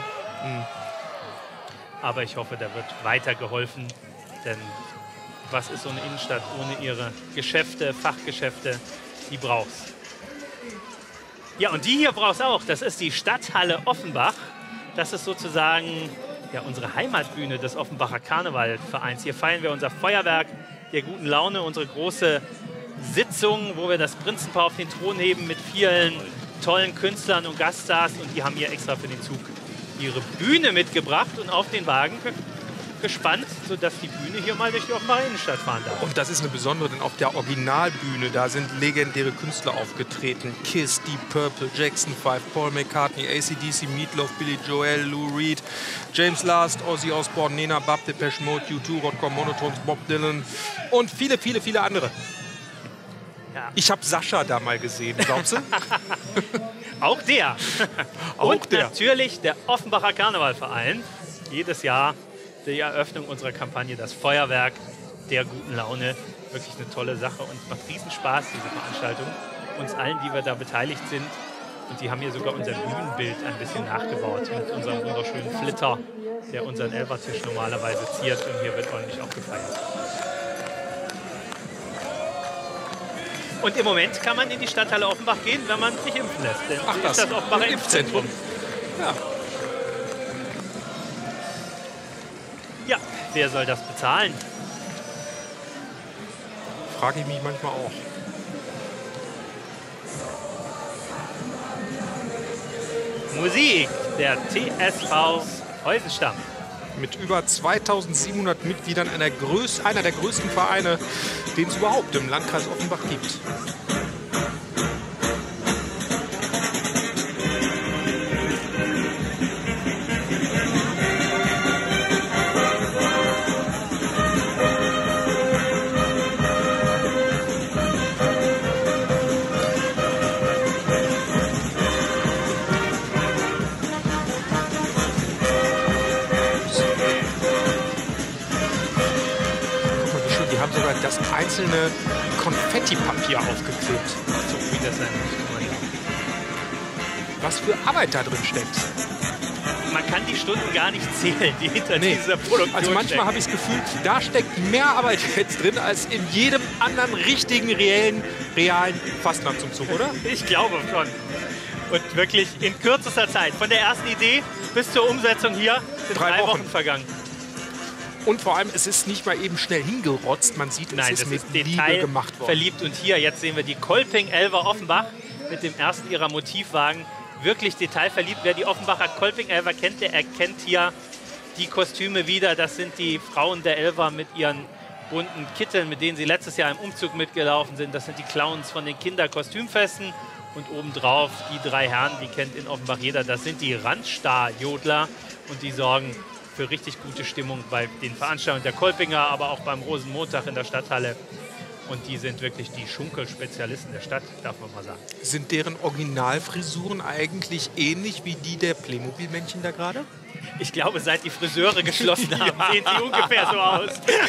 Aber ich hoffe, da wird weiter geholfen, denn was ist so eine Innenstadt ohne ihre Geschäfte, Fachgeschäfte, die brauchst. Ja, und die hier brauchst du auch. Das ist die Stadthalle Offenbach. Das ist sozusagen ja, unsere Heimatbühne des Offenbacher Karnevalvereins. Hier feiern wir unser Feuerwerk der guten Laune, unsere große Sitzung, wo wir das Prinzenpaar auf den Thron heben mit vielen tollen Künstlern und Gaststars. Und die haben hier extra für den Zug ihre Bühne mitgebracht und auf den Wagen gespannt, sodass die Bühne hier mal durch die Offenbacher Innenstadt fahren darf. Und das ist eine besondere, denn auf der Originalbühne, da sind legendäre Künstler aufgetreten. Kiss, Deep Purple, Jackson 5, Paul McCartney, AC/DC, Meatloaf, Billy Joel, Lou Reed, James Last, Ozzy Osbourne, Nena Bab, Depeche Mode, U2, Rodcore Monotones, Bob Dylan und viele, viele, viele andere. Ja. Ich habe Sascha da mal gesehen, glaubst du? Auch der. Auch und der. natürlich der Offenbacher Karnevalverein. Jedes Jahr die Eröffnung unserer Kampagne, das Feuerwerk der guten Laune. wirklich eine tolle Sache und macht riesen Spaß, diese Veranstaltung. Uns allen, die wir da beteiligt sind. Und die haben hier sogar unser Bühnenbild ein bisschen nachgebaut mit unserem wunderschönen Flitter, der unseren Elfertisch normalerweise ziert. Und hier wird ordentlich auch gefeiert. Und im Moment kann man in die Stadthalle Offenbach gehen, wenn man sich impfen lässt. Denn Ach, ist das Offenbacher Impfzentrum. Ja. Ja, wer soll das bezahlen? Frage ich mich manchmal auch. Musik, der TSV Heusenstamm. Mit über 2700 Mitgliedern einer der größten Vereine, den es überhaupt im Landkreis Offenbach gibt. Das einzelne Konfettipapier aufgeklebt. So wie das sein muss. Was für Arbeit da drin steckt. Man kann die Stunden gar nicht zählen, die hinter dieser Produktion Also manchmal habe ich das Gefühl, da steckt mehr Arbeit jetzt drin, als in jedem anderen richtigen, realen Fastnachtsumzug, oder? Ich glaube schon. Und wirklich in kürzester Zeit, von der ersten Idee bis zur Umsetzung hier, sind 3 Wochen vergangen. Und vor allem, es ist nicht mal eben schnell hingerotzt. Man sieht, es ist mit Liebe gemacht worden. Verliebt. Und hier, jetzt sehen wir die Kolping Elver Offenbach mit dem ersten ihrer Motivwagen. Wirklich detailverliebt. Wer die Offenbacher Kolping Elver kennt, der erkennt hier die Kostüme wieder. Das sind die Frauen der Elver mit ihren bunten Kitteln, mit denen sie letztes Jahr im Umzug mitgelaufen sind. Das sind die Clowns von den Kinderkostümfesten. Und obendrauf die 3 Herren, die kennt in Offenbach jeder. Das sind die Randstar-Jodler. Und die sorgen für richtig gute Stimmung bei den Veranstaltungen der Kolpinger, aber auch beim Rosenmontag in der Stadthalle. Und die sind wirklich die Schunkelspezialisten der Stadt, darf man mal sagen. Sind deren Originalfrisuren eigentlich ähnlich wie die der Playmobil-Männchen da gerade? Ich glaube, seit die Friseure geschlossen haben, sehen die ungefähr so aus.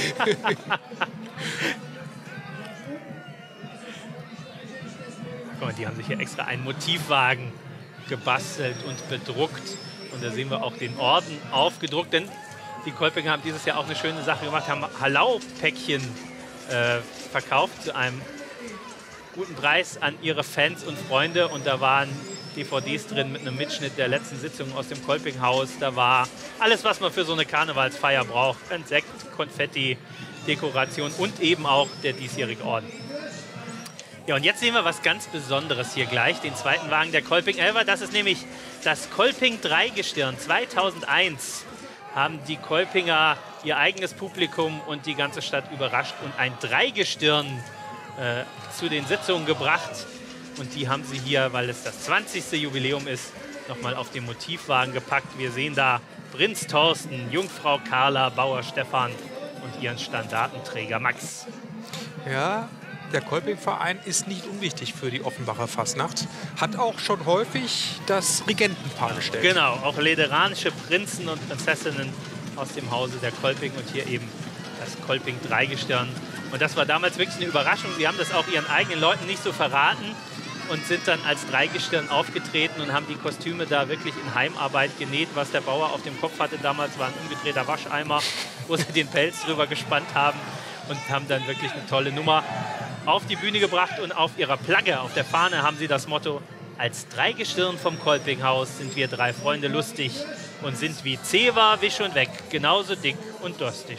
Guck mal, die haben sich hier extra einen Motivwagen gebastelt und bedruckt. Und da sehen wir auch den Orden aufgedruckt, denn die Kolpinger haben dieses Jahr auch eine schöne Sache gemacht, haben Hallau-Päckchen verkauft zu einem guten Preis an ihre Fans und Freunde. Und da waren DVDs drin mit einem Mitschnitt der letzten Sitzung aus dem Kolpinghaus. Da war alles, was man für so eine Karnevalsfeier braucht. Ein Sekt, Konfetti, Dekoration und eben auch der diesjährige Orden. Ja, und jetzt sehen wir was ganz Besonderes hier gleich, den zweiten Wagen der Kolping Elver. Das ist nämlich das Kolping Dreigestirn. 2001 haben die Kolpinger ihr eigenes Publikum und die ganze Stadt überrascht und ein Dreigestirn zu den Sitzungen gebracht. Und die haben sie hier, weil es das 20. Jubiläum ist, nochmal auf den Motivwagen gepackt. Wir sehen da Prinz Thorsten, Jungfrau Carla, Bauer Stefan und ihren Standartenträger Max. Ja, der Kolping-Verein ist nicht unwichtig für die Offenbacher Fastnacht. Hat auch schon häufig das Regentenpaar gestellt. Genau, auch lederanische Prinzen und Prinzessinnen aus dem Hause der Kolping und hier eben das Kolping Dreigestirn. Und das war damals wirklich eine Überraschung. Sie haben das auch ihren eigenen Leuten nicht so verraten und sind dann als Dreigestirn aufgetreten und haben die Kostüme da wirklich in Heimarbeit genäht. Was der Bauer auf dem Kopf hatte damals, war ein umgedrehter Wascheimer, wo sie den Pelz drüber gespannt haben und haben dann wirklich eine tolle Nummer auf die Bühne gebracht. Und auf ihrer Flagge, auf der Fahne, haben sie das Motto: Als Dreigestirn vom Kolpinghaus sind wir 3 Freunde lustig und sind wie Zewa, Wisch und Weg, genauso dick und durstig.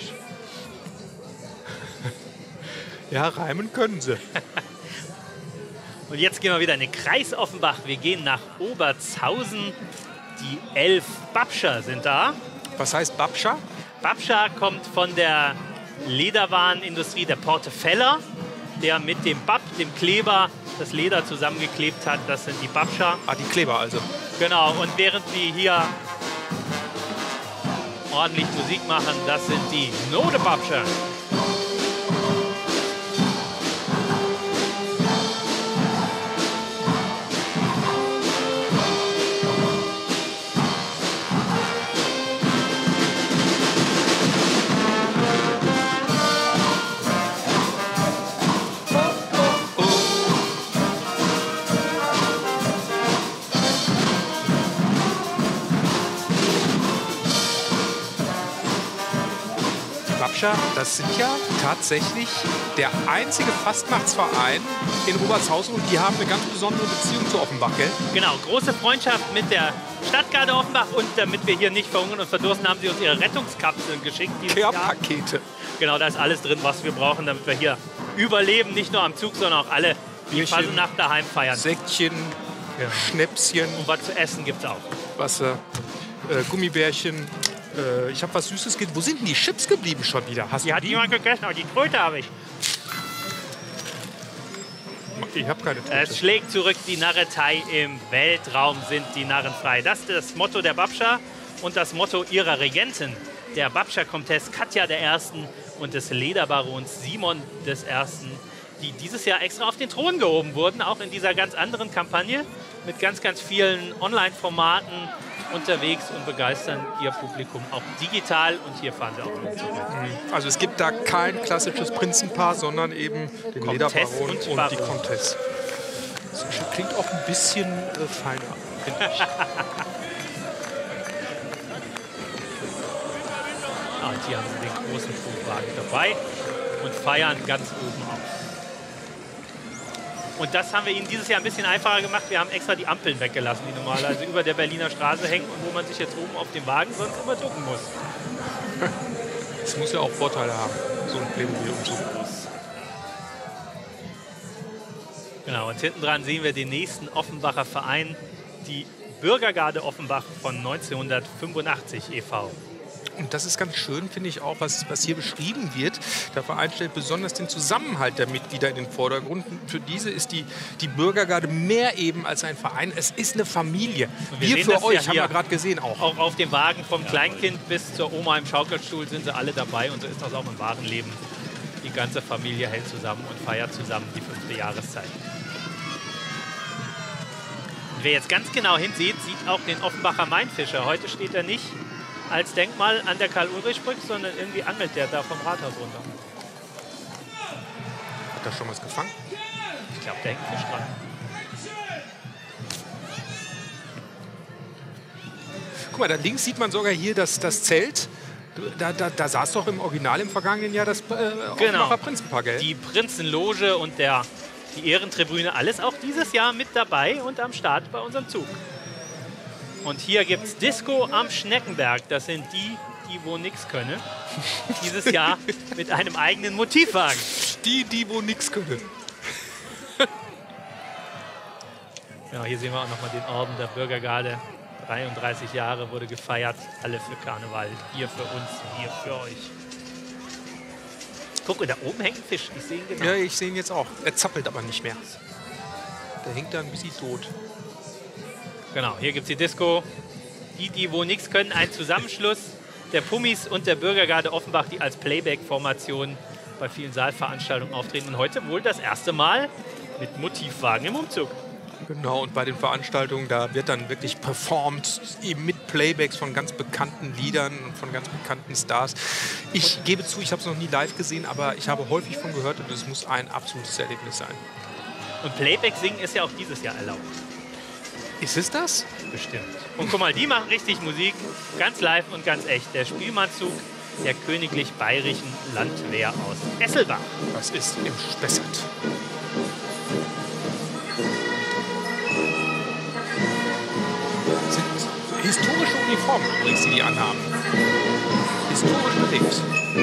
Ja, reimen können sie. Und jetzt gehen wir wieder in den Kreis Offenbach. Wir gehen nach Obertshausen. Die 11 Babscher sind da. Was heißt Babscher? Babscher kommt von der Lederwarenindustrie, der Portefeller, der mit dem Bab, dem Kleber, das Leder zusammengeklebt hat. Das sind die Babscher. Ah, die Kleber also. Genau, und während wir hier ordentlich Musik machen, das sind die Node Babscher. Mischa, das sind ja tatsächlich der einzige Fastnachtsverein in Obertshausen und die haben eine ganz besondere Beziehung zu Offenbach, gell? Genau, große Freundschaft mit der Stadtgarde Offenbach und damit wir hier nicht verhungern und verdursten, haben sie uns ihre Rettungskapseln geschickt dieses Jahr. Care-Pakete. Genau, da ist alles drin, was wir brauchen, damit wir hier überleben, nicht nur am Zug, sondern auch alle, die Bierchen, Fasenacht daheim feiern. Säckchen, Ja. Schnäpschen, Und was zu essen gibt es auch. Wasser, Gummibärchen. Ich habe was Süßes gesehen. Wo sind denn die Chips geblieben schon wieder? Hast Die du hat die? niemand gegessen, aber die Kröte habe ich. Ich habe keine Es Tüte. schlägt zurück, die Narretei im Weltraum sind die Narren frei. Das ist das Motto der Babscha und das Motto ihrer Regentin, der Babscha-Komtesse Katja I. und des Lederbarons Simon I., die dieses Jahr extra auf den Thron gehoben wurden, auch in dieser ganz anderen Kampagne mit ganz, ganz vielen Online-Formaten unterwegs und begeistern ihr Publikum auch digital und hier fahren sie auch mit Zug. Also es gibt da kein klassisches Prinzenpaar, sondern eben den Comtesse Lederbaron und und, die Baron. Comtesse. Das klingt auch ein bisschen feiner, finde ich. Und hier haben sie den großen Flugwagen dabei und feiern ganz oben auf. Und das haben wir ihnen dieses Jahr ein bisschen einfacher gemacht. Wir haben extra die Ampeln weggelassen, die normalerweise über der Berliner Straße hängen und wo man sich jetzt oben auf dem Wagen sonst immer ducken muss. Das muss ja auch Vorteile haben, so ein Playmobil-Umzug. Genau, und hinten dran sehen wir den nächsten Offenbacher Verein, die Bürgergarde Offenbach von 1985 e.V. Und das ist ganz schön, finde ich auch, was hier beschrieben wird. Der Verein stellt besonders den Zusammenhalt der Mitglieder in den Vordergrund. Für diese ist die Bürgergarde mehr eben als ein Verein. Es ist eine Familie. Wir Wir sehen für das ja euch, haben hier. wir gerade gesehen auch. Auch auf dem Wagen vom Kleinkind bis zur Oma im Schaukelstuhl sind sie alle dabei und so ist das auch im wahren Leben. Die ganze Familie hält zusammen und feiert zusammen die 5. Jahreszeit. Und wer jetzt ganz genau hinsieht, sieht auch den Offenbacher Mainfischer. Heute steht er nicht als Denkmal an der Karl-Ulrich-Brücke, sondern irgendwie angelt der da vom Rathaus runter. Hat er schon was gefangen? Ich glaube, da hängt ein Fisch dran. Guck mal, da links sieht man sogar hier das Zelt. Da saß doch im Original im vergangenen Jahr das Offenbacher Prinzenpaar, gell? Die Prinzenloge und die Ehrentribüne, alles auch dieses Jahr mit dabei und am Start bei unserem Zug. Und hier gibt es Disco am Schneckenberg. Das sind die wo nichts können. Dieses Jahr mit einem eigenen Motivwagen. Die wo nichts können. Ja, hier sehen wir auch nochmal den Orden der Bürgergarde. 33 Jahre wurde gefeiert. Alle für Karneval. Ihr für uns, wir für euch. Guck, und da oben hängt ein Fisch. Ich sehe ihn genau. Ja, ich sehe ihn jetzt auch. Er zappelt aber nicht mehr. Der hängt da ein bisschen tot. Genau, hier gibt es die Disco. Die wo nichts können, ein Zusammenschluss der Pummis und der Bürgergarde Offenbach, die als Playback-Formation bei vielen Saalveranstaltungen auftreten. Und heute wohl das erste Mal mit Motivwagen im Umzug. Genau, und bei den Veranstaltungen, da wird dann wirklich performt, eben mit Playbacks von ganz bekannten Liedern und von ganz bekannten Stars. Ich gebe zu, ich habe es noch nie live gesehen, aber ich habe häufig von gehört und es muss ein absolutes Erlebnis sein. Und Playback-Singen ist ja auch dieses Jahr erlaubt. Ist es das? Bestimmt. Und guck mal, die machen richtig Musik, ganz live und ganz echt. Der Spielmannzug der Königlich Bayerischen Landwehr aus Esselbach. Das ist im Spessart. Das sind historische Uniformen übrigens, die anhaben. Historisch bedingt.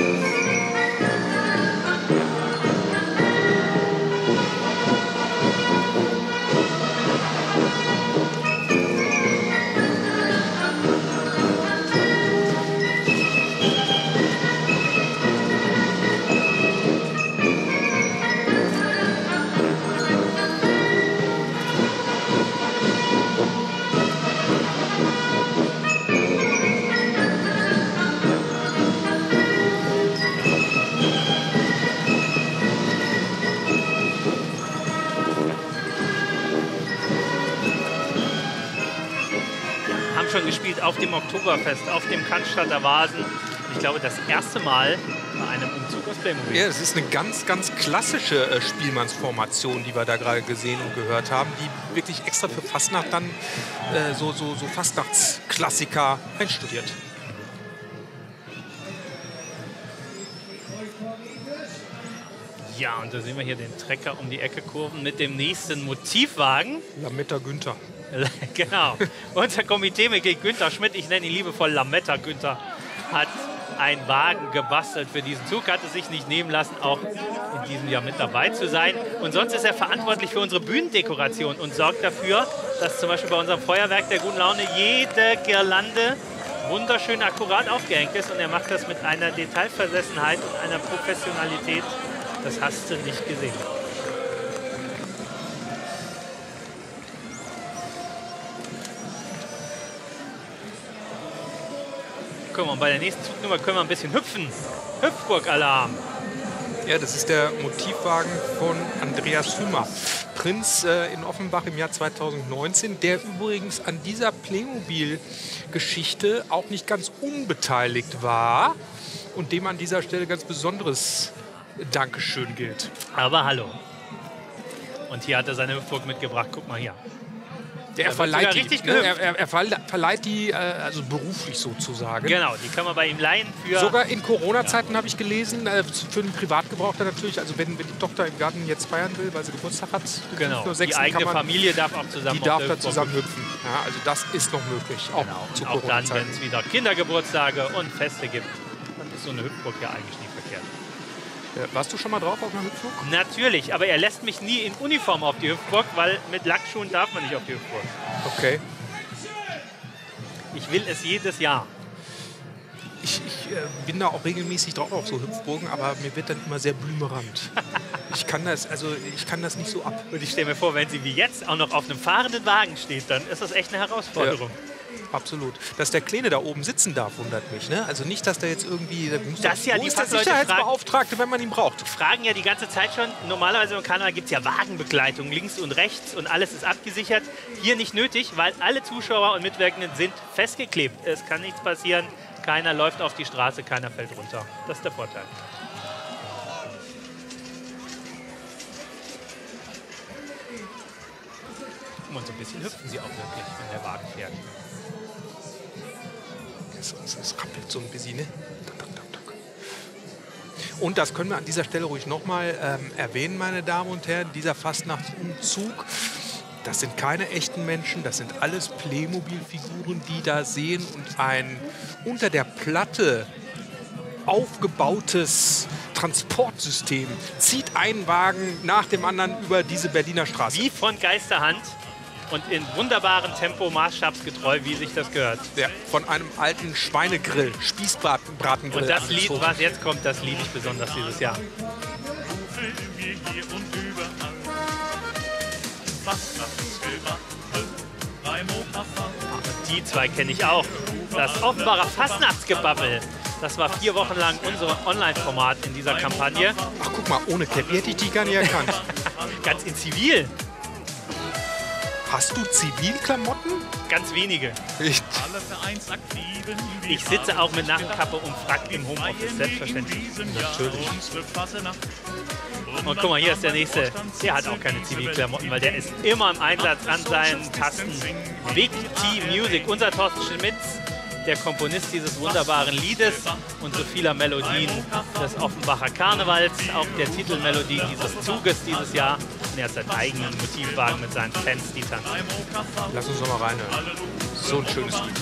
Schon gespielt auf dem Oktoberfest, auf dem Cannstatter Vasen. Ich glaube, das erste Mal bei einem Umzug aus Playmobil. Ja, das ist eine ganz, ganz klassische Spielmannsformation, die wir da gerade gesehen und gehört haben, die wirklich extra für Fastnacht dann so Fastnachtsklassiker einstudiert. Ja, und da sehen wir hier den Trecker um die Ecke kurven mit dem nächsten Motivwagen. Lametta Günther. Genau. Unser Komiteemitglied Günther Schmidt, ich nenne ihn liebevoll Lametta Günther, hat einen Wagen gebastelt für diesen Zug, hat es sich nicht nehmen lassen, auch in diesem Jahr mit dabei zu sein. Und sonst ist er verantwortlich für unsere Bühnendekoration und sorgt dafür, dass zum Beispiel bei unserem Feuerwerk der guten Laune jede Girlande wunderschön akkurat aufgehängt ist. Und er macht das mit einer Detailversessenheit und einer Professionalität, das hast du nicht gesehen. Guck mal, bei der nächsten Zugnummer können wir ein bisschen hüpfen. Hüpfburg-Alarm. Ja, das ist der Motivwagen von Andreas Hümer, Prinz in Offenbach im Jahr 2019, der übrigens an dieser Playmobil-Geschichte auch nicht ganz unbeteiligt war und dem an dieser Stelle ganz besonderes Dankeschön gilt. Aber hallo. Und hier hat er seine Hüpfburg mitgebracht. Guck mal hier. Er verleiht, richtig er verleiht die, also beruflich sozusagen. Genau, die kann man bei ihm leihen für... Sogar in Corona-Zeiten habe ich gelesen, für den Privatgebrauch dann natürlich. Also wenn die Tochter im Garten jetzt feiern will, weil sie Geburtstag hat, genau. nur Die eigene Familie darf auch zusammen die darf da zusammen hüpfen. Ja, also das ist noch möglich, auch zu Auch dann, Corona-Zeiten. wenn es wieder Kindergeburtstage und Feste gibt, dann ist so eine Hüpfburg ja eigentlich nie verkehrt. Ja, warst du schon mal drauf auf einer Hüpfburg? Natürlich, aber er lässt mich nie in Uniform auf die Hüpfburg, weil mit Lackschuhen darf man nicht auf die Hüpfburg. Okay. Ich will es jedes Jahr. Ich bin da auch regelmäßig drauf auf so Hüpfburgen, aber mir wird dann immer sehr blümerant. Ich kann das nicht so ab. Und ich stelle mir vor, wenn sie wie jetzt auch noch auf einem fahrenden Wagen steht, dann ist das echt eine Herausforderung. Ja. Absolut. Dass der Kleine da oben sitzen darf, wundert mich. Ne? Also nicht, dass der jetzt irgendwie... Das ja, wo die ist der Fachleute Sicherheitsbeauftragte, wenn man ihn braucht? Fragen ja die ganze Zeit schon. Normalerweise im Kanal gibt es ja Wagenbegleitung links und rechts und alles ist abgesichert. Hier nicht nötig, weil alle Zuschauer und Mitwirkenden sind festgeklebt. Es kann nichts passieren. Keiner läuft auf die Straße, keiner fällt runter. Das ist der Vorteil. Und so ein bisschen hüpfen sie auch wirklich, wenn der Wagen fährt. Es rappelt so ein bisschen, ne? Und das können wir an dieser Stelle ruhig nochmal erwähnen, meine Damen und Herren. Dieser Fastnachtsumzug, das sind keine echten Menschen, das sind alles Playmobil-Figuren, die da sehen und ein unter der Platte aufgebautes Transportsystem zieht einen Wagen nach dem anderen über diese Berliner Straße. Wie von Geisterhand. Und in wunderbarem Tempo, maßstabsgetreu, wie sich das gehört. Ja, von einem alten Schweinegrill, Spießbratengrill. Und das Lied, was jetzt kommt, das liebe ich besonders dieses Jahr. Die zwei kenne ich auch. Das Offenbarer Fastnachtsgebabbel. Das war 4 Wochen lang unser Online-Format in dieser Kampagne. Ach, guck mal, ohne Cappy hätte ich die gar nicht erkannt. Ganz in Hast du Zivilklamotten? Ganz wenige. Echt? Ich sitze auch mit Nackenkappe und Frack im Homeoffice, selbstverständlich. Natürlich. Und guck mal, hier ist der nächste. Der hat auch keine Zivilklamotten, weil der ist immer im Einsatz an seinen Tasten. Big T Music, unser Thorsten Schmitz, der Komponist dieses wunderbaren Liedes und so vieler Melodien des Offenbacher Karnevals, auch der Titelmelodie dieses Zuges dieses Jahr. Und er hat seinen eigenen Motivwagen mit seinen Fans, die tanzen. Lass uns noch mal reinhören. So ein schönes Lied.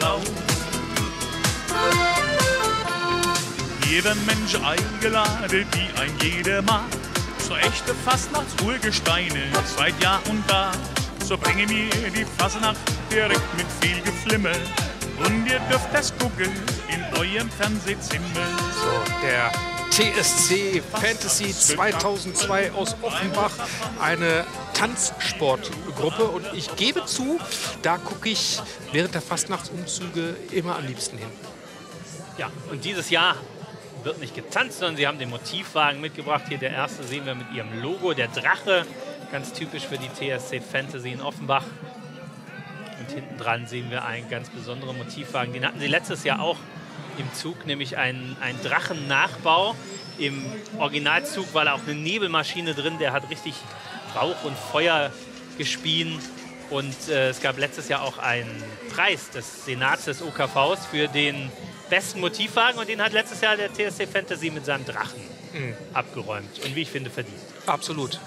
Jeder Mensch eingeladen, wie ein jedermann. So echte Fastnachtsruhegesteine, seit Jahr und Tag. So bringe mir die Fastnacht direkt mit viel Geflimme. Und ihr dürft das gucken in eurem Fernsehzimmer. So, der TSC Fantasy 2002 aus Offenbach, eine Tanzsportgruppe. Und ich gebe zu, da gucke ich während der Fastnachtsumzüge immer am liebsten hin. Ja, und dieses Jahr wird nicht getanzt, sondern sie haben den Motivwagen mitgebracht. Hier der erste sehen wir mit ihrem Logo, der Drache, ganz typisch für die TSC Fantasy in Offenbach. Und hinten dran sehen wir einen ganz besonderen Motivwagen. Den hatten sie letztes Jahr auch im Zug, nämlich einen Drachennachbau. Im Originalzug war da auch eine Nebelmaschine drin, der hat richtig Rauch und Feuer gespien. Und es gab letztes Jahr auch einen Preis des Senats des OKVs für den besten Motivwagen und den hat letztes Jahr der TSC Fantasy mit seinem Drachen abgeräumt und wie ich finde, verdient. Absolut.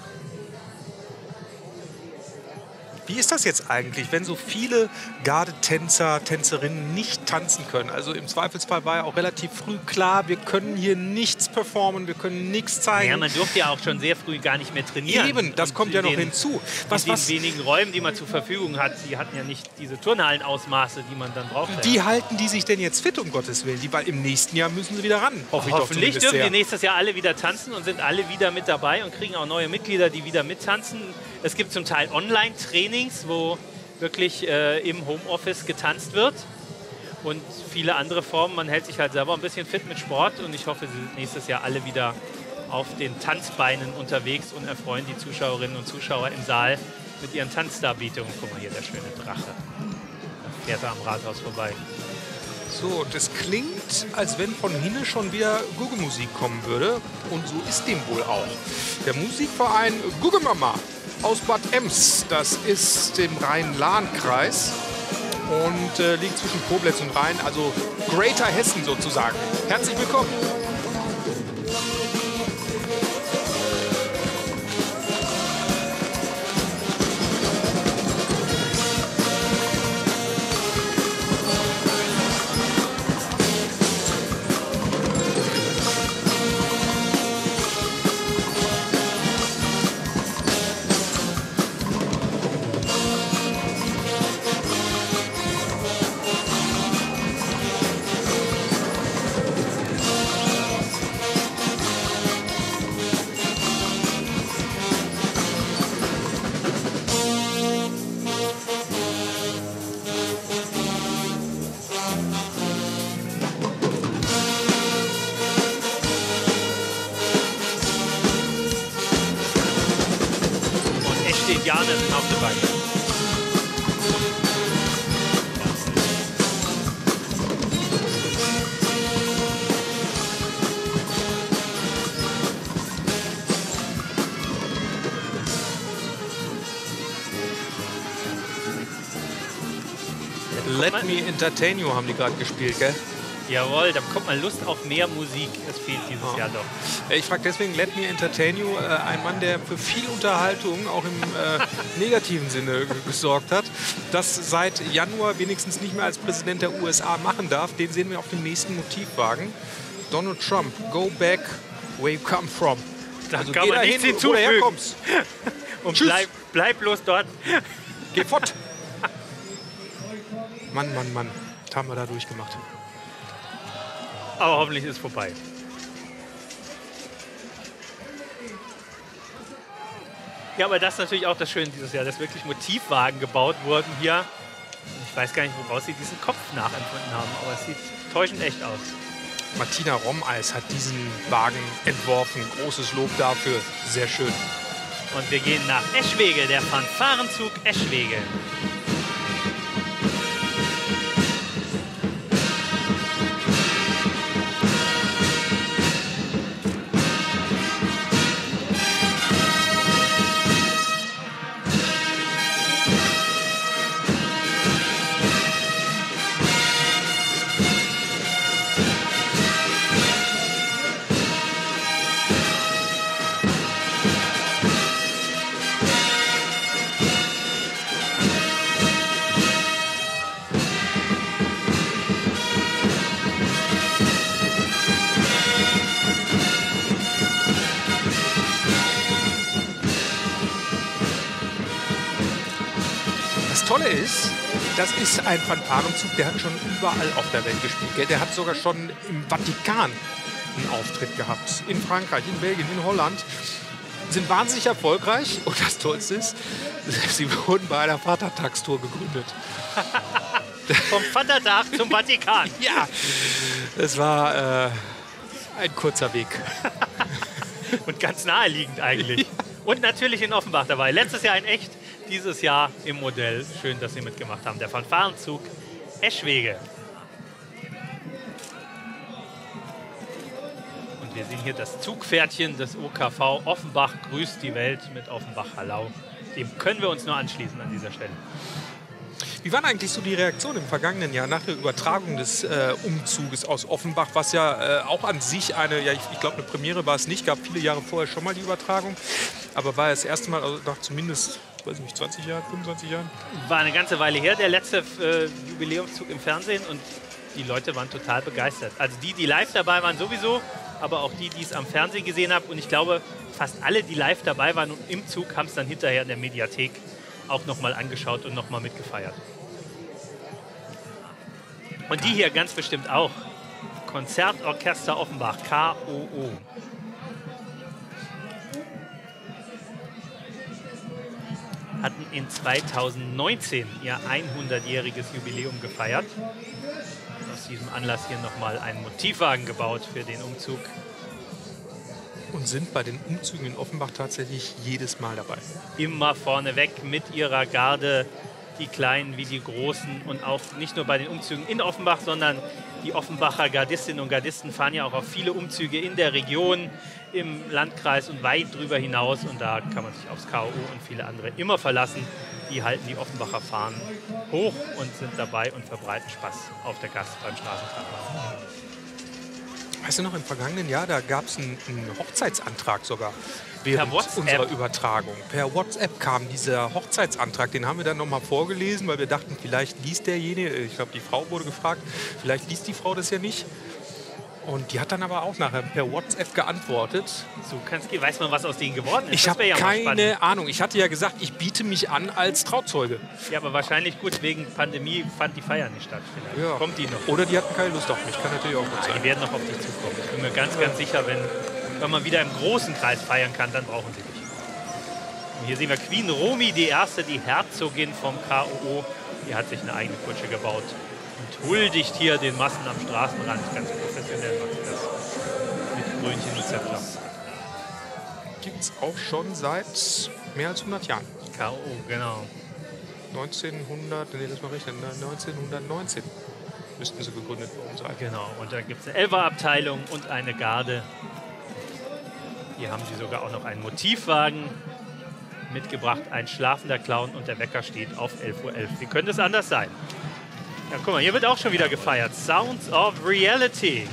Wie ist das jetzt eigentlich, wenn so viele Gardetänzer, Tänzerinnen nicht tanzen können? Also im Zweifelsfall war ja auch relativ früh klar, wir können hier nichts performen, wir können nichts zeigen. Ja, man durfte ja auch schon sehr früh gar nicht mehr trainieren. Eben, das kommt ja noch hinzu. In den wenigen Räumen, die man zur Verfügung hat, die hatten ja nicht diese Turnhallenausmaße, die man dann braucht. Wie halten die sich denn jetzt fit, um Gottes Willen? Weil im nächsten Jahr müssen sie wieder ran. Hoffentlich dürfen die nächstes Jahr alle wieder tanzen und sind alle wieder mit dabei und kriegen auch neue Mitglieder, die wieder mittanzen. Es gibt zum Teil Online-Trainings, wo wirklich im Homeoffice getanzt wird und viele andere Formen. Man hält sich halt selber ein bisschen fit mit Sport und ich hoffe, sie sind nächstes Jahr alle wieder auf den Tanzbeinen unterwegs und erfreuen die Zuschauerinnen und Zuschauer im Saal mit ihren Tanzdarbietungen. Guck mal hier, der schöne Drache. Da fährt er am Rathaus vorbei. So, und es klingt, als wenn von hinten schon wieder Guggemusik kommen würde. Und so ist dem wohl auch. Der Musikverein Guggemama aus Bad Ems, das ist im Rhein-Lahn-Kreis und liegt zwischen Koblenz und Rhein, also Greater Hessen sozusagen. Herzlich willkommen. Indianer sind auch dabei. Let Me Entertain You haben die gerade gespielt, gell? Jawohl, da bekommt man Lust auf mehr Musik. Es fehlt dieses Jahr doch. Ich frage deswegen Let Me Entertain You, ein Mann, der für viel Unterhaltung auch im negativen Sinne gesorgt hat, das seit Januar wenigstens nicht mehr als Präsident der USA machen darf. Den sehen wir auf dem nächsten Motivwagen. Donald Trump, go back where you come from. Da also kann geh man dahin, nichts wo du hinzufügen. herkommst. Und bleib bloß dort. Geh fort. Mann, Mann, Mann. Das haben wir da durchgemacht. Aber hoffentlich ist es vorbei. Ja, aber das ist natürlich auch das Schöne dieses Jahr, dass wirklich Motivwagen gebaut wurden hier. Ich weiß gar nicht, woraus sie diesen Kopf nachempfunden haben, aber es sieht täuschend echt aus. Martina Rommeis hat diesen Wagen entworfen. Großes Lob dafür. Sehr schön. Und wir gehen nach Eschwege, der Fanfarenzug Eschwege. Das ist ein Fanfarenzug, der hat schon überall auf der Welt gespielt. Gell? Der hat sogar schon im Vatikan einen Auftritt gehabt. In Frankreich, in Belgien, in Holland. Sind wahnsinnig erfolgreich. Und das Tollste ist, sie wurden bei einer Vatertagstour gegründet. Vom Vatertag zum Vatikan. Ja, es war ein kurzer Weg. Und ganz naheliegend eigentlich. Ja. Und natürlich in Offenbach dabei. Letztes Jahr in echt, dieses Jahr im Modell. Schön, dass Sie mitgemacht haben. Der Fanfarenzug Eschwege. Und wir sehen hier das Zugpferdchen des OKV. Offenbach grüßt die Welt mit Offenbach Hallau. Dem können wir uns nur anschließen an dieser Stelle. Wie waren eigentlich so die Reaktionen im vergangenen Jahr nach der Übertragung des Umzuges aus Offenbach, was ja auch an sich ich glaube eine Premiere war es nicht, gab viele Jahre vorher schon mal die Übertragung, aber war das erste Mal, also nach zumindest, weiß nicht, 20 Jahren, 25 Jahren? War eine ganze Weile her, der letzte Jubiläumszug im Fernsehen, und die Leute waren total begeistert. Also die live dabei waren sowieso, aber auch die es am Fernsehen gesehen haben. Und ich glaube, fast alle, die live dabei waren und im Zug, haben es dann hinterher in der Mediathek auch nochmal angeschaut und nochmal mitgefeiert. Und die hier ganz bestimmt auch. Konzertorchester Offenbach, KOO. Hatten in 2019 ihr 100-jähriges Jubiläum gefeiert. Aus diesem Anlass hier nochmal einen Motivwagen gebaut für den Umzug. Und sind bei den Umzügen in Offenbach tatsächlich jedes Mal dabei. Immer vorneweg mit ihrer Garde, die Kleinen wie die Großen, und auch nicht nur bei den Umzügen in Offenbach, sondern die Offenbacher Gardistinnen und Gardisten fahren ja auch auf viele Umzüge in der Region, im Landkreis und weit drüber hinaus, und da kann man sich aufs KOO und viele andere immer verlassen. Die halten die Offenbacher Fahnen hoch und sind dabei und verbreiten Spaß auf der Gasse beim Straßentrabant. Weißt du noch, im vergangenen Jahr, da gab es einen Hochzeitsantrag sogar während unserer Übertragung. Per WhatsApp kam dieser Hochzeitsantrag, den haben wir dann nochmal vorgelesen, weil wir dachten, vielleicht liest derjenige, ich glaube, die Frau wurde gefragt, vielleicht liest die Frau das ja nicht. Und die hat dann aber auch nachher per WhatsApp geantwortet. So weiß man, was aus denen geworden ist. Ich habe keine Ahnung. Ich hatte ja gesagt, ich biete mich an als Trauzeuge. Ja, aber wahrscheinlich gut, wegen Pandemie fand die Feier nicht statt. Vielleicht. Ja. Kommt die noch? Oder die hatten keine Lust auf mich. Kann natürlich auch gut sein. Die werden noch auf dich zukommen. Ich bin mir ganz sicher, wenn man wieder im großen Kreis feiern kann, dann brauchen sie dich. Und hier sehen wir Queen Romy, die erste, die Herzogin vom KOO. Die hat sich eine eigene Kutsche gebaut und huldigt hier den Massen am Straßenrand. Ganz professionell macht sie das. Mit Krönchen und Zepter. Gibt es auch schon seit mehr als 100 Jahren. KOO, genau. 1919 müssten sie gegründet worden sein. Genau, und da gibt es eine Elferabteilung und eine Garde. Hier haben sie sogar auch noch einen Motivwagen mitgebracht, ein schlafender Clown, und der Wecker steht auf 11:11 Uhr. Wie könnte es anders sein? Ja, guck mal, hier wird auch schon wieder gefeiert. Sounds of Reality.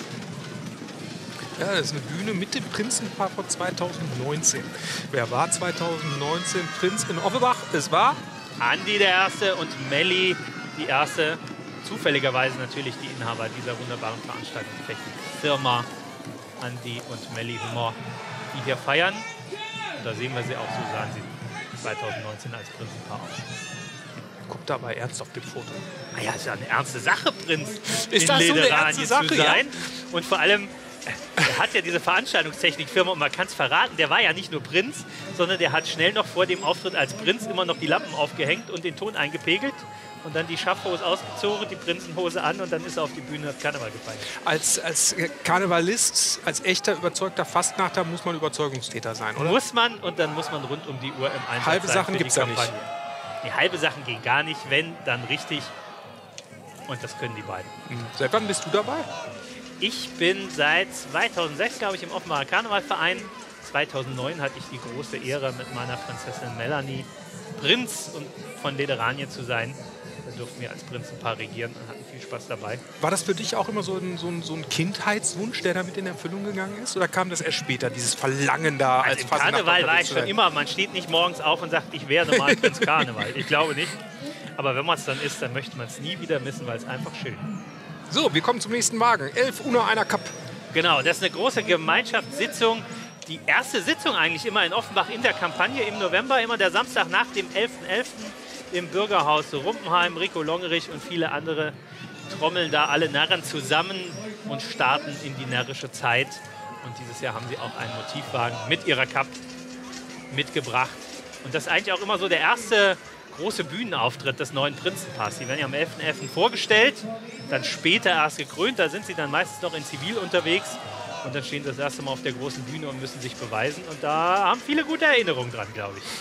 Ja, das ist eine Bühne mit dem Prinzenpaar von 2019. Wer war 2019 Prinz in Offenbach? Es war Andi der Erste und Melli die Erste. Zufälligerweise natürlich die Inhaber dieser wunderbaren Veranstaltungstechnik-Firma. Andi und Melli Humor, die hier feiern. Und da sehen wir sie auch, so sahen sie 2019 als Prinzenpaar aus. Guckt dabei ernst auf dem Foto. Naja, ist ja eine ernste Sache, Prinz ist das so eine ernste Sache, zu sein. Ja? Und vor allem, er hat ja diese Veranstaltungstechnikfirma, und man kann es verraten, der war ja nicht nur Prinz, sondern der hat schnell noch vor dem Auftritt als Prinz immer noch die Lampen aufgehängt und den Ton eingepegelt. Und dann die Schaffhose ausgezogen, die Prinzenhose an, und dann ist er auf die Bühne, hat Karneval gefeiert. Als Karnevalist, als echter überzeugter Fastnachter muss man Überzeugungstäter sein, oder? Muss man, und dann muss man rund um die Uhr im Einsatz halbe sein. Sachen gibt es ja nicht. Die halbe Sachen gehen gar nicht, wenn, dann richtig. Und das können die beiden. Seit wann bist du dabei? Ich bin seit 2006, glaube ich, im Offenbacher Karnevalverein. 2009 hatte ich die große Ehre, mit meiner Prinzessin Melanie Prinz von Lederanien zu sein. Da durften wir als Prinzenpaar regieren und hatten viel Spaß dabei. War das für dich auch immer so ein Kindheitswunsch, der damit in Erfüllung gegangen ist? Oder kam das erst später, dieses Verlangen da als im Karneval war ich schon immer, man steht nicht morgens auf und sagt, ich werde mal Prinz Karneval. Ich glaube nicht. Aber wenn man es dann ist, dann möchte man es nie wieder missen, weil es einfach schön ist. So, wir kommen zum nächsten Wagen. 11 Uhr einer Cup. Genau, das ist eine große Gemeinschaftssitzung. Die erste Sitzung eigentlich immer in Offenbach in der Kampagne im November, immer der Samstag nach dem 11.11. im Bürgerhaus Rumpenheim. Rico Longerich und viele andere trommeln da alle Narren zusammen und starten in die närrische Zeit. Und dieses Jahr haben sie auch einen Motivwagen mit ihrer Cup mitgebracht. Und das ist eigentlich auch immer so der erste große Bühnenauftritt des neuen Prinzenpaars. Die werden ja am 11.11. vorgestellt, dann später erst gekrönt. Da sind sie dann meistens noch in Zivil unterwegs. Und dann stehen sie das erste Mal auf der großen Bühne und müssen sich beweisen. Und da haben viele gute Erinnerungen dran, glaube ich.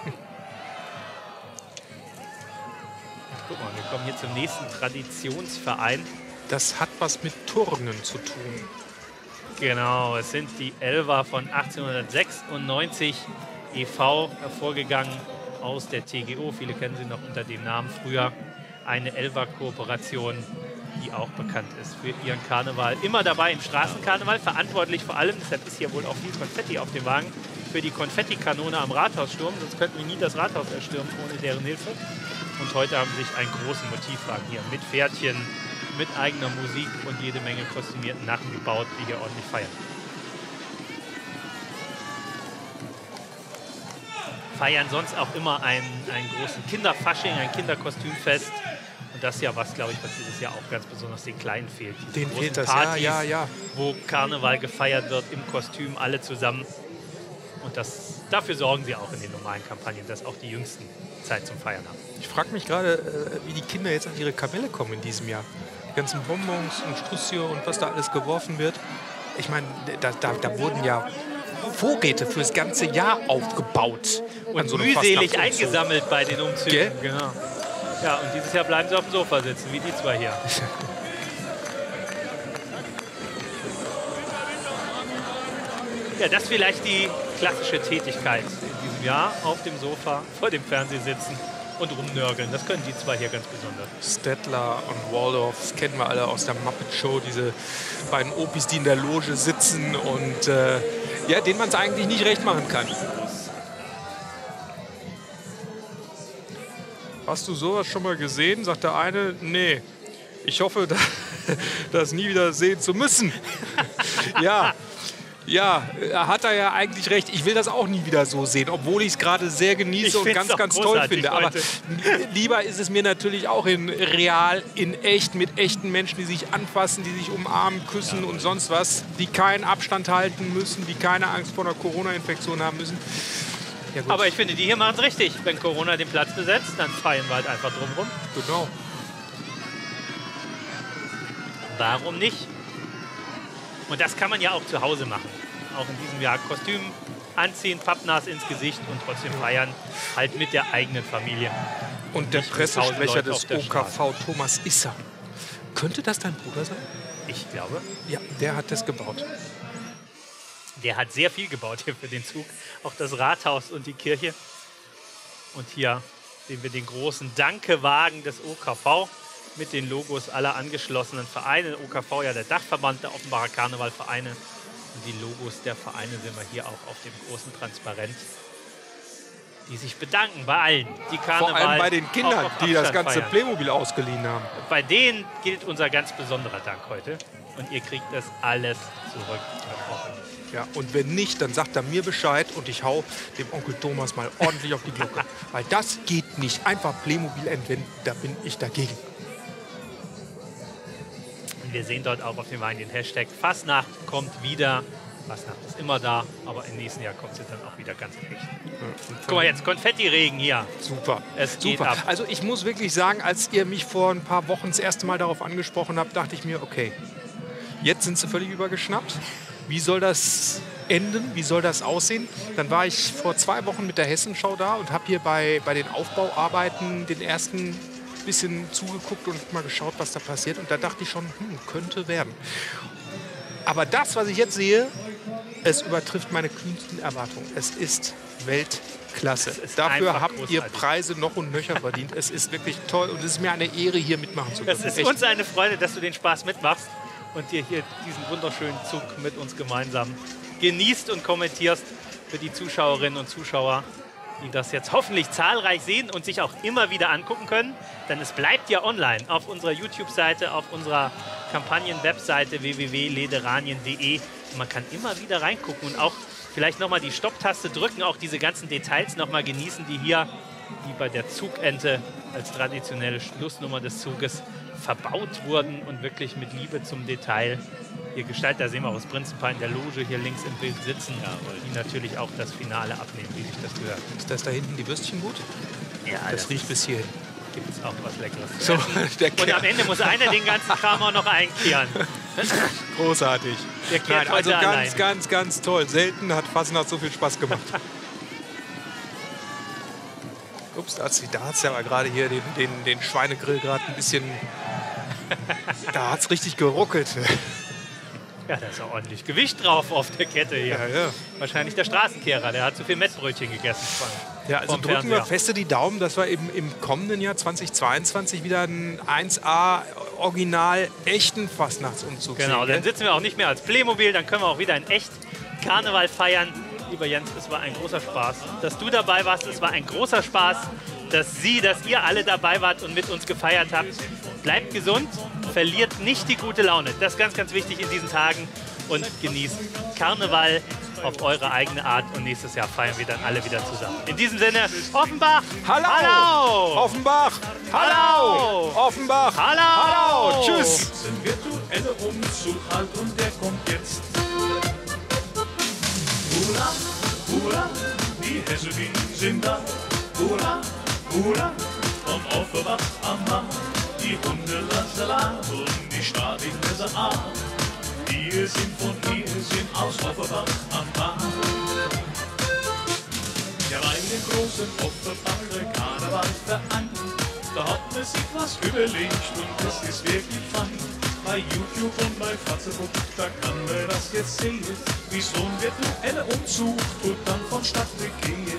Guck mal, wir kommen hier zum nächsten Traditionsverein. Das hat was mit Turnen zu tun. Genau, es sind die Elfer von 1896 e.V. hervorgegangen aus der TGO. Viele kennen sie noch unter dem Namen. Früher eine Elva-Kooperation, die auch bekannt ist für ihren Karneval. Immer dabei im Straßenkarneval, verantwortlich vor allem, deshalb ist hier wohl auch viel Konfetti auf dem Wagen, für die Konfettikanone am Rathaussturm. Sonst könnten wir nie das Rathaus erstürmen ohne deren Hilfe. Und heute haben sie sich einen großen Motivwagen hier mit Pferdchen, mit eigener Musik und jede Menge kostümierten Narren gebaut, die hier ordentlich feiern. Feiern sonst auch immer einen großen Kinderfasching, ein Kinderkostümfest. Und das ist ja was, glaube ich, was dieses Jahr auch ganz besonders den Kleinen fehlt. Den fehlt das, Partys, ja. wo Karneval gefeiert wird, im Kostüm, alle zusammen. Und dafür sorgen sie auch in den normalen Kampagnen, dass auch die Jüngsten Zeit zum Feiern haben. Ich frage mich gerade, wie die Kinder jetzt an ihre Kamelle kommen in diesem Jahr. Die ganzen Bonbons und Strussio und was da alles geworfen wird. Ich meine, da wurden ja Vorräte fürs ganze Jahr aufgebaut. Und so mühselig eingesammelt bei den Umzügen. Gell? Genau. Ja, und dieses Jahr bleiben sie auf dem Sofa sitzen, wie die zwei hier. Ja, das ist vielleicht die klassische Tätigkeit in diesem Jahr. Auf dem Sofa, vor dem Fernseher sitzen und rumnörgeln. Das können die zwei hier ganz besonders. Stettler und Waldorf, das kennen wir alle aus der Muppet Show. Diese beiden Opis, die in der Loge sitzen und denen man es eigentlich nicht recht machen kann. Hast du sowas schon mal gesehen? Sagt der eine, nee. Ich hoffe, das nie wieder sehen zu müssen. Ja, hat er ja eigentlich recht. Ich will das auch nie wieder so sehen, obwohl ich es gerade sehr genieße und ganz, ganz toll finde. Aber lieber ist es mir natürlich auch in real, in echt, mit echten Menschen, die sich anfassen, die sich umarmen, küssen und sonst was, die keinen Abstand halten müssen, die keine Angst vor einer Corona-Infektion haben müssen. Ja, aber ich finde, die hier machen es richtig. Wenn Corona den Platz besetzt, dann feiern wir halt einfach drumherum. Genau. Warum nicht? Und das kann man ja auch zu Hause machen. Auch in diesem Jahr Kostüm anziehen, pappnass ins Gesicht und trotzdem feiern, halt mit der eigenen Familie. Und der Pressesprecher des OKV, Thomas Isser. Könnte das dein Bruder sein? Ich glaube. Ja, der hat das gebaut. Der hat sehr viel gebaut hier für den Zug. Auch das Rathaus und die Kirche. Und hier sehen wir den großen Dankewagen des OKV mit den Logos aller angeschlossenen Vereine. OKV ja der Dachverband der Offenbacher Karnevalvereine. Und die Logos der Vereine sehen wir hier auch auf dem großen Transparent. Die sich bedanken bei allen, die Karneval. Vor allem bei den Kindern, die das ganze Playmobil ausgeliehen haben. Bei denen gilt unser ganz besonderer Dank heute. Und ihr kriegt das alles zurück. Ja, und wenn nicht, dann sagt er mir Bescheid und ich hau dem Onkel Thomas mal ordentlich auf die Glocke. Weil das geht nicht. Einfach Playmobil entwenden, da bin ich dagegen. Und wir sehen dort auch auf dem Wagen den Hashtag Fastnacht kommt wieder. Fastnacht ist immer da, aber im nächsten Jahr kommt sie dann auch wieder ganz echt. Ja, guck mal jetzt, Konfettiregen hier. Super. Es geht ab. Also ich muss wirklich sagen, als ihr mich vor ein paar Wochen das erste Mal darauf angesprochen habt, dachte ich mir, okay, jetzt sind sie völlig übergeschnappt. Wie soll das enden? Wie soll das aussehen? Dann war ich vor 2 Wochen mit der Hessenschau da und habe hier bei den Aufbauarbeiten den ersten bisschen zugeguckt und mal geschaut, was da passiert. Und da dachte ich schon, könnte werden. Aber das, was ich jetzt sehe, es übertrifft meine kühnsten Erwartungen. Es ist Weltklasse. Dafür habt ihr Preise noch und nöcher verdient. Es ist wirklich toll und es ist mir eine Ehre, hier mitmachen zu können. Es ist uns eine Freude, dass du den Spaß mitmachst und dir hier diesen wunderschönen Zug mit uns gemeinsam genießt und kommentierst für die Zuschauerinnen und Zuschauer, die das jetzt hoffentlich zahlreich sehen und sich auch immer wieder angucken können. Denn es bleibt ja online auf unserer YouTube-Seite, auf unserer Kampagnen-Webseite www.lederanien.de. Man kann immer wieder reingucken und auch vielleicht nochmal die Stopptaste drücken, auch diese ganzen Details nochmal genießen, die hier, wie bei der Zugente als traditionelle Schlussnummer des Zuges, verbaut wurden und wirklich mit Liebe zum Detail hier gestaltet. Da sehen wir aus Prinzenpaar in der Loge hier links im Bild sitzen, die natürlich auch das Finale abnehmen, wie sich das gehört. Ist das da hinten die Würstchenbude? Ja, das riecht bis hierhin. Gibt es auch was Leckeres zu so, essen. Und am Ende muss einer den ganzen Kram auch noch einkehren. Großartig. Der kehrt also heute ganz, allein. ganz, ganz toll. Selten hat Fasnacht so viel Spaß gemacht. Ups, da hat es ja aber gerade hier den Schweinegrill gerade ein bisschen... Da hat es richtig geruckelt. Ja, da ist auch ordentlich Gewicht drauf auf der Kette hier. Ja, ja. Wahrscheinlich der Straßenkehrer, der hat zu viel Mettbrötchen gegessen. Spannend. Ja, also vom drücken wir Fernseher. feste die Daumen, dass wir eben im kommenden Jahr 2022 wieder einen 1A original echten Fastnachtsumzug Genau, sehen. dann gell? sitzen wir auch nicht mehr als Playmobil, dann können wir auch wieder in echt Karneval feiern. Lieber Jens, es war ein großer Spaß, dass du dabei warst. Es war ein großer Spaß, dass ihr alle dabei wart und mit uns gefeiert habt. Bleibt gesund, verliert nicht die gute Laune. Das ist ganz, ganz wichtig in diesen Tagen. Und genießt Karneval auf eure eigene Art. Und nächstes Jahr feiern wir dann alle wieder zusammen. In diesem Sinne, Offenbach! Hallo! Hallo! Offenbach! Hallo! Offenbach! Hallo! Hallo! Tschüss! Ein virtueller Umzug halt und der kommt jetzt. Hurra, hurra, die Hesselin sind da. Hurra, hurra, von Offenbach am Main. Die Hunde Lassalat und die Stadt in dieser Art. Wir sind von hier, sind aus Offenbach am Main. Ja, bei dem großen Offenbacher Karnevalverein, da hat man sich was überlegt und das ist wirklich fein. Bei YouTube und bei Facebook, da kann man das jetzt sehen, wie so ein virtueller Umzug tut dann vonstatten gehen.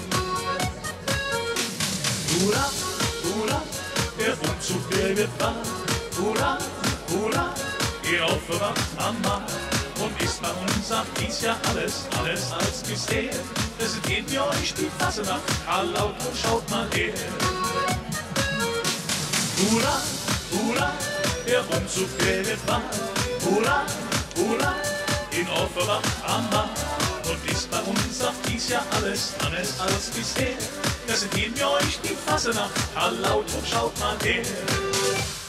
Hurra, hurra, der Umzug, der wird wahr. Hurra, hurra, ihr Offenbach am Main. Und ist bei uns ab dies Jahr alles als bisher. Präsentieren wir euch die Fassenacht, Hallo und schaut mal her. Hurra, hurra, der Umzug, der wird wahr. Hurra, hurra, in Offenbach am Main. Und ist bei uns ab dies Jahr alles als bisher. Präsentieren wir euch die Fassenacht, Hallo und schaut mal her.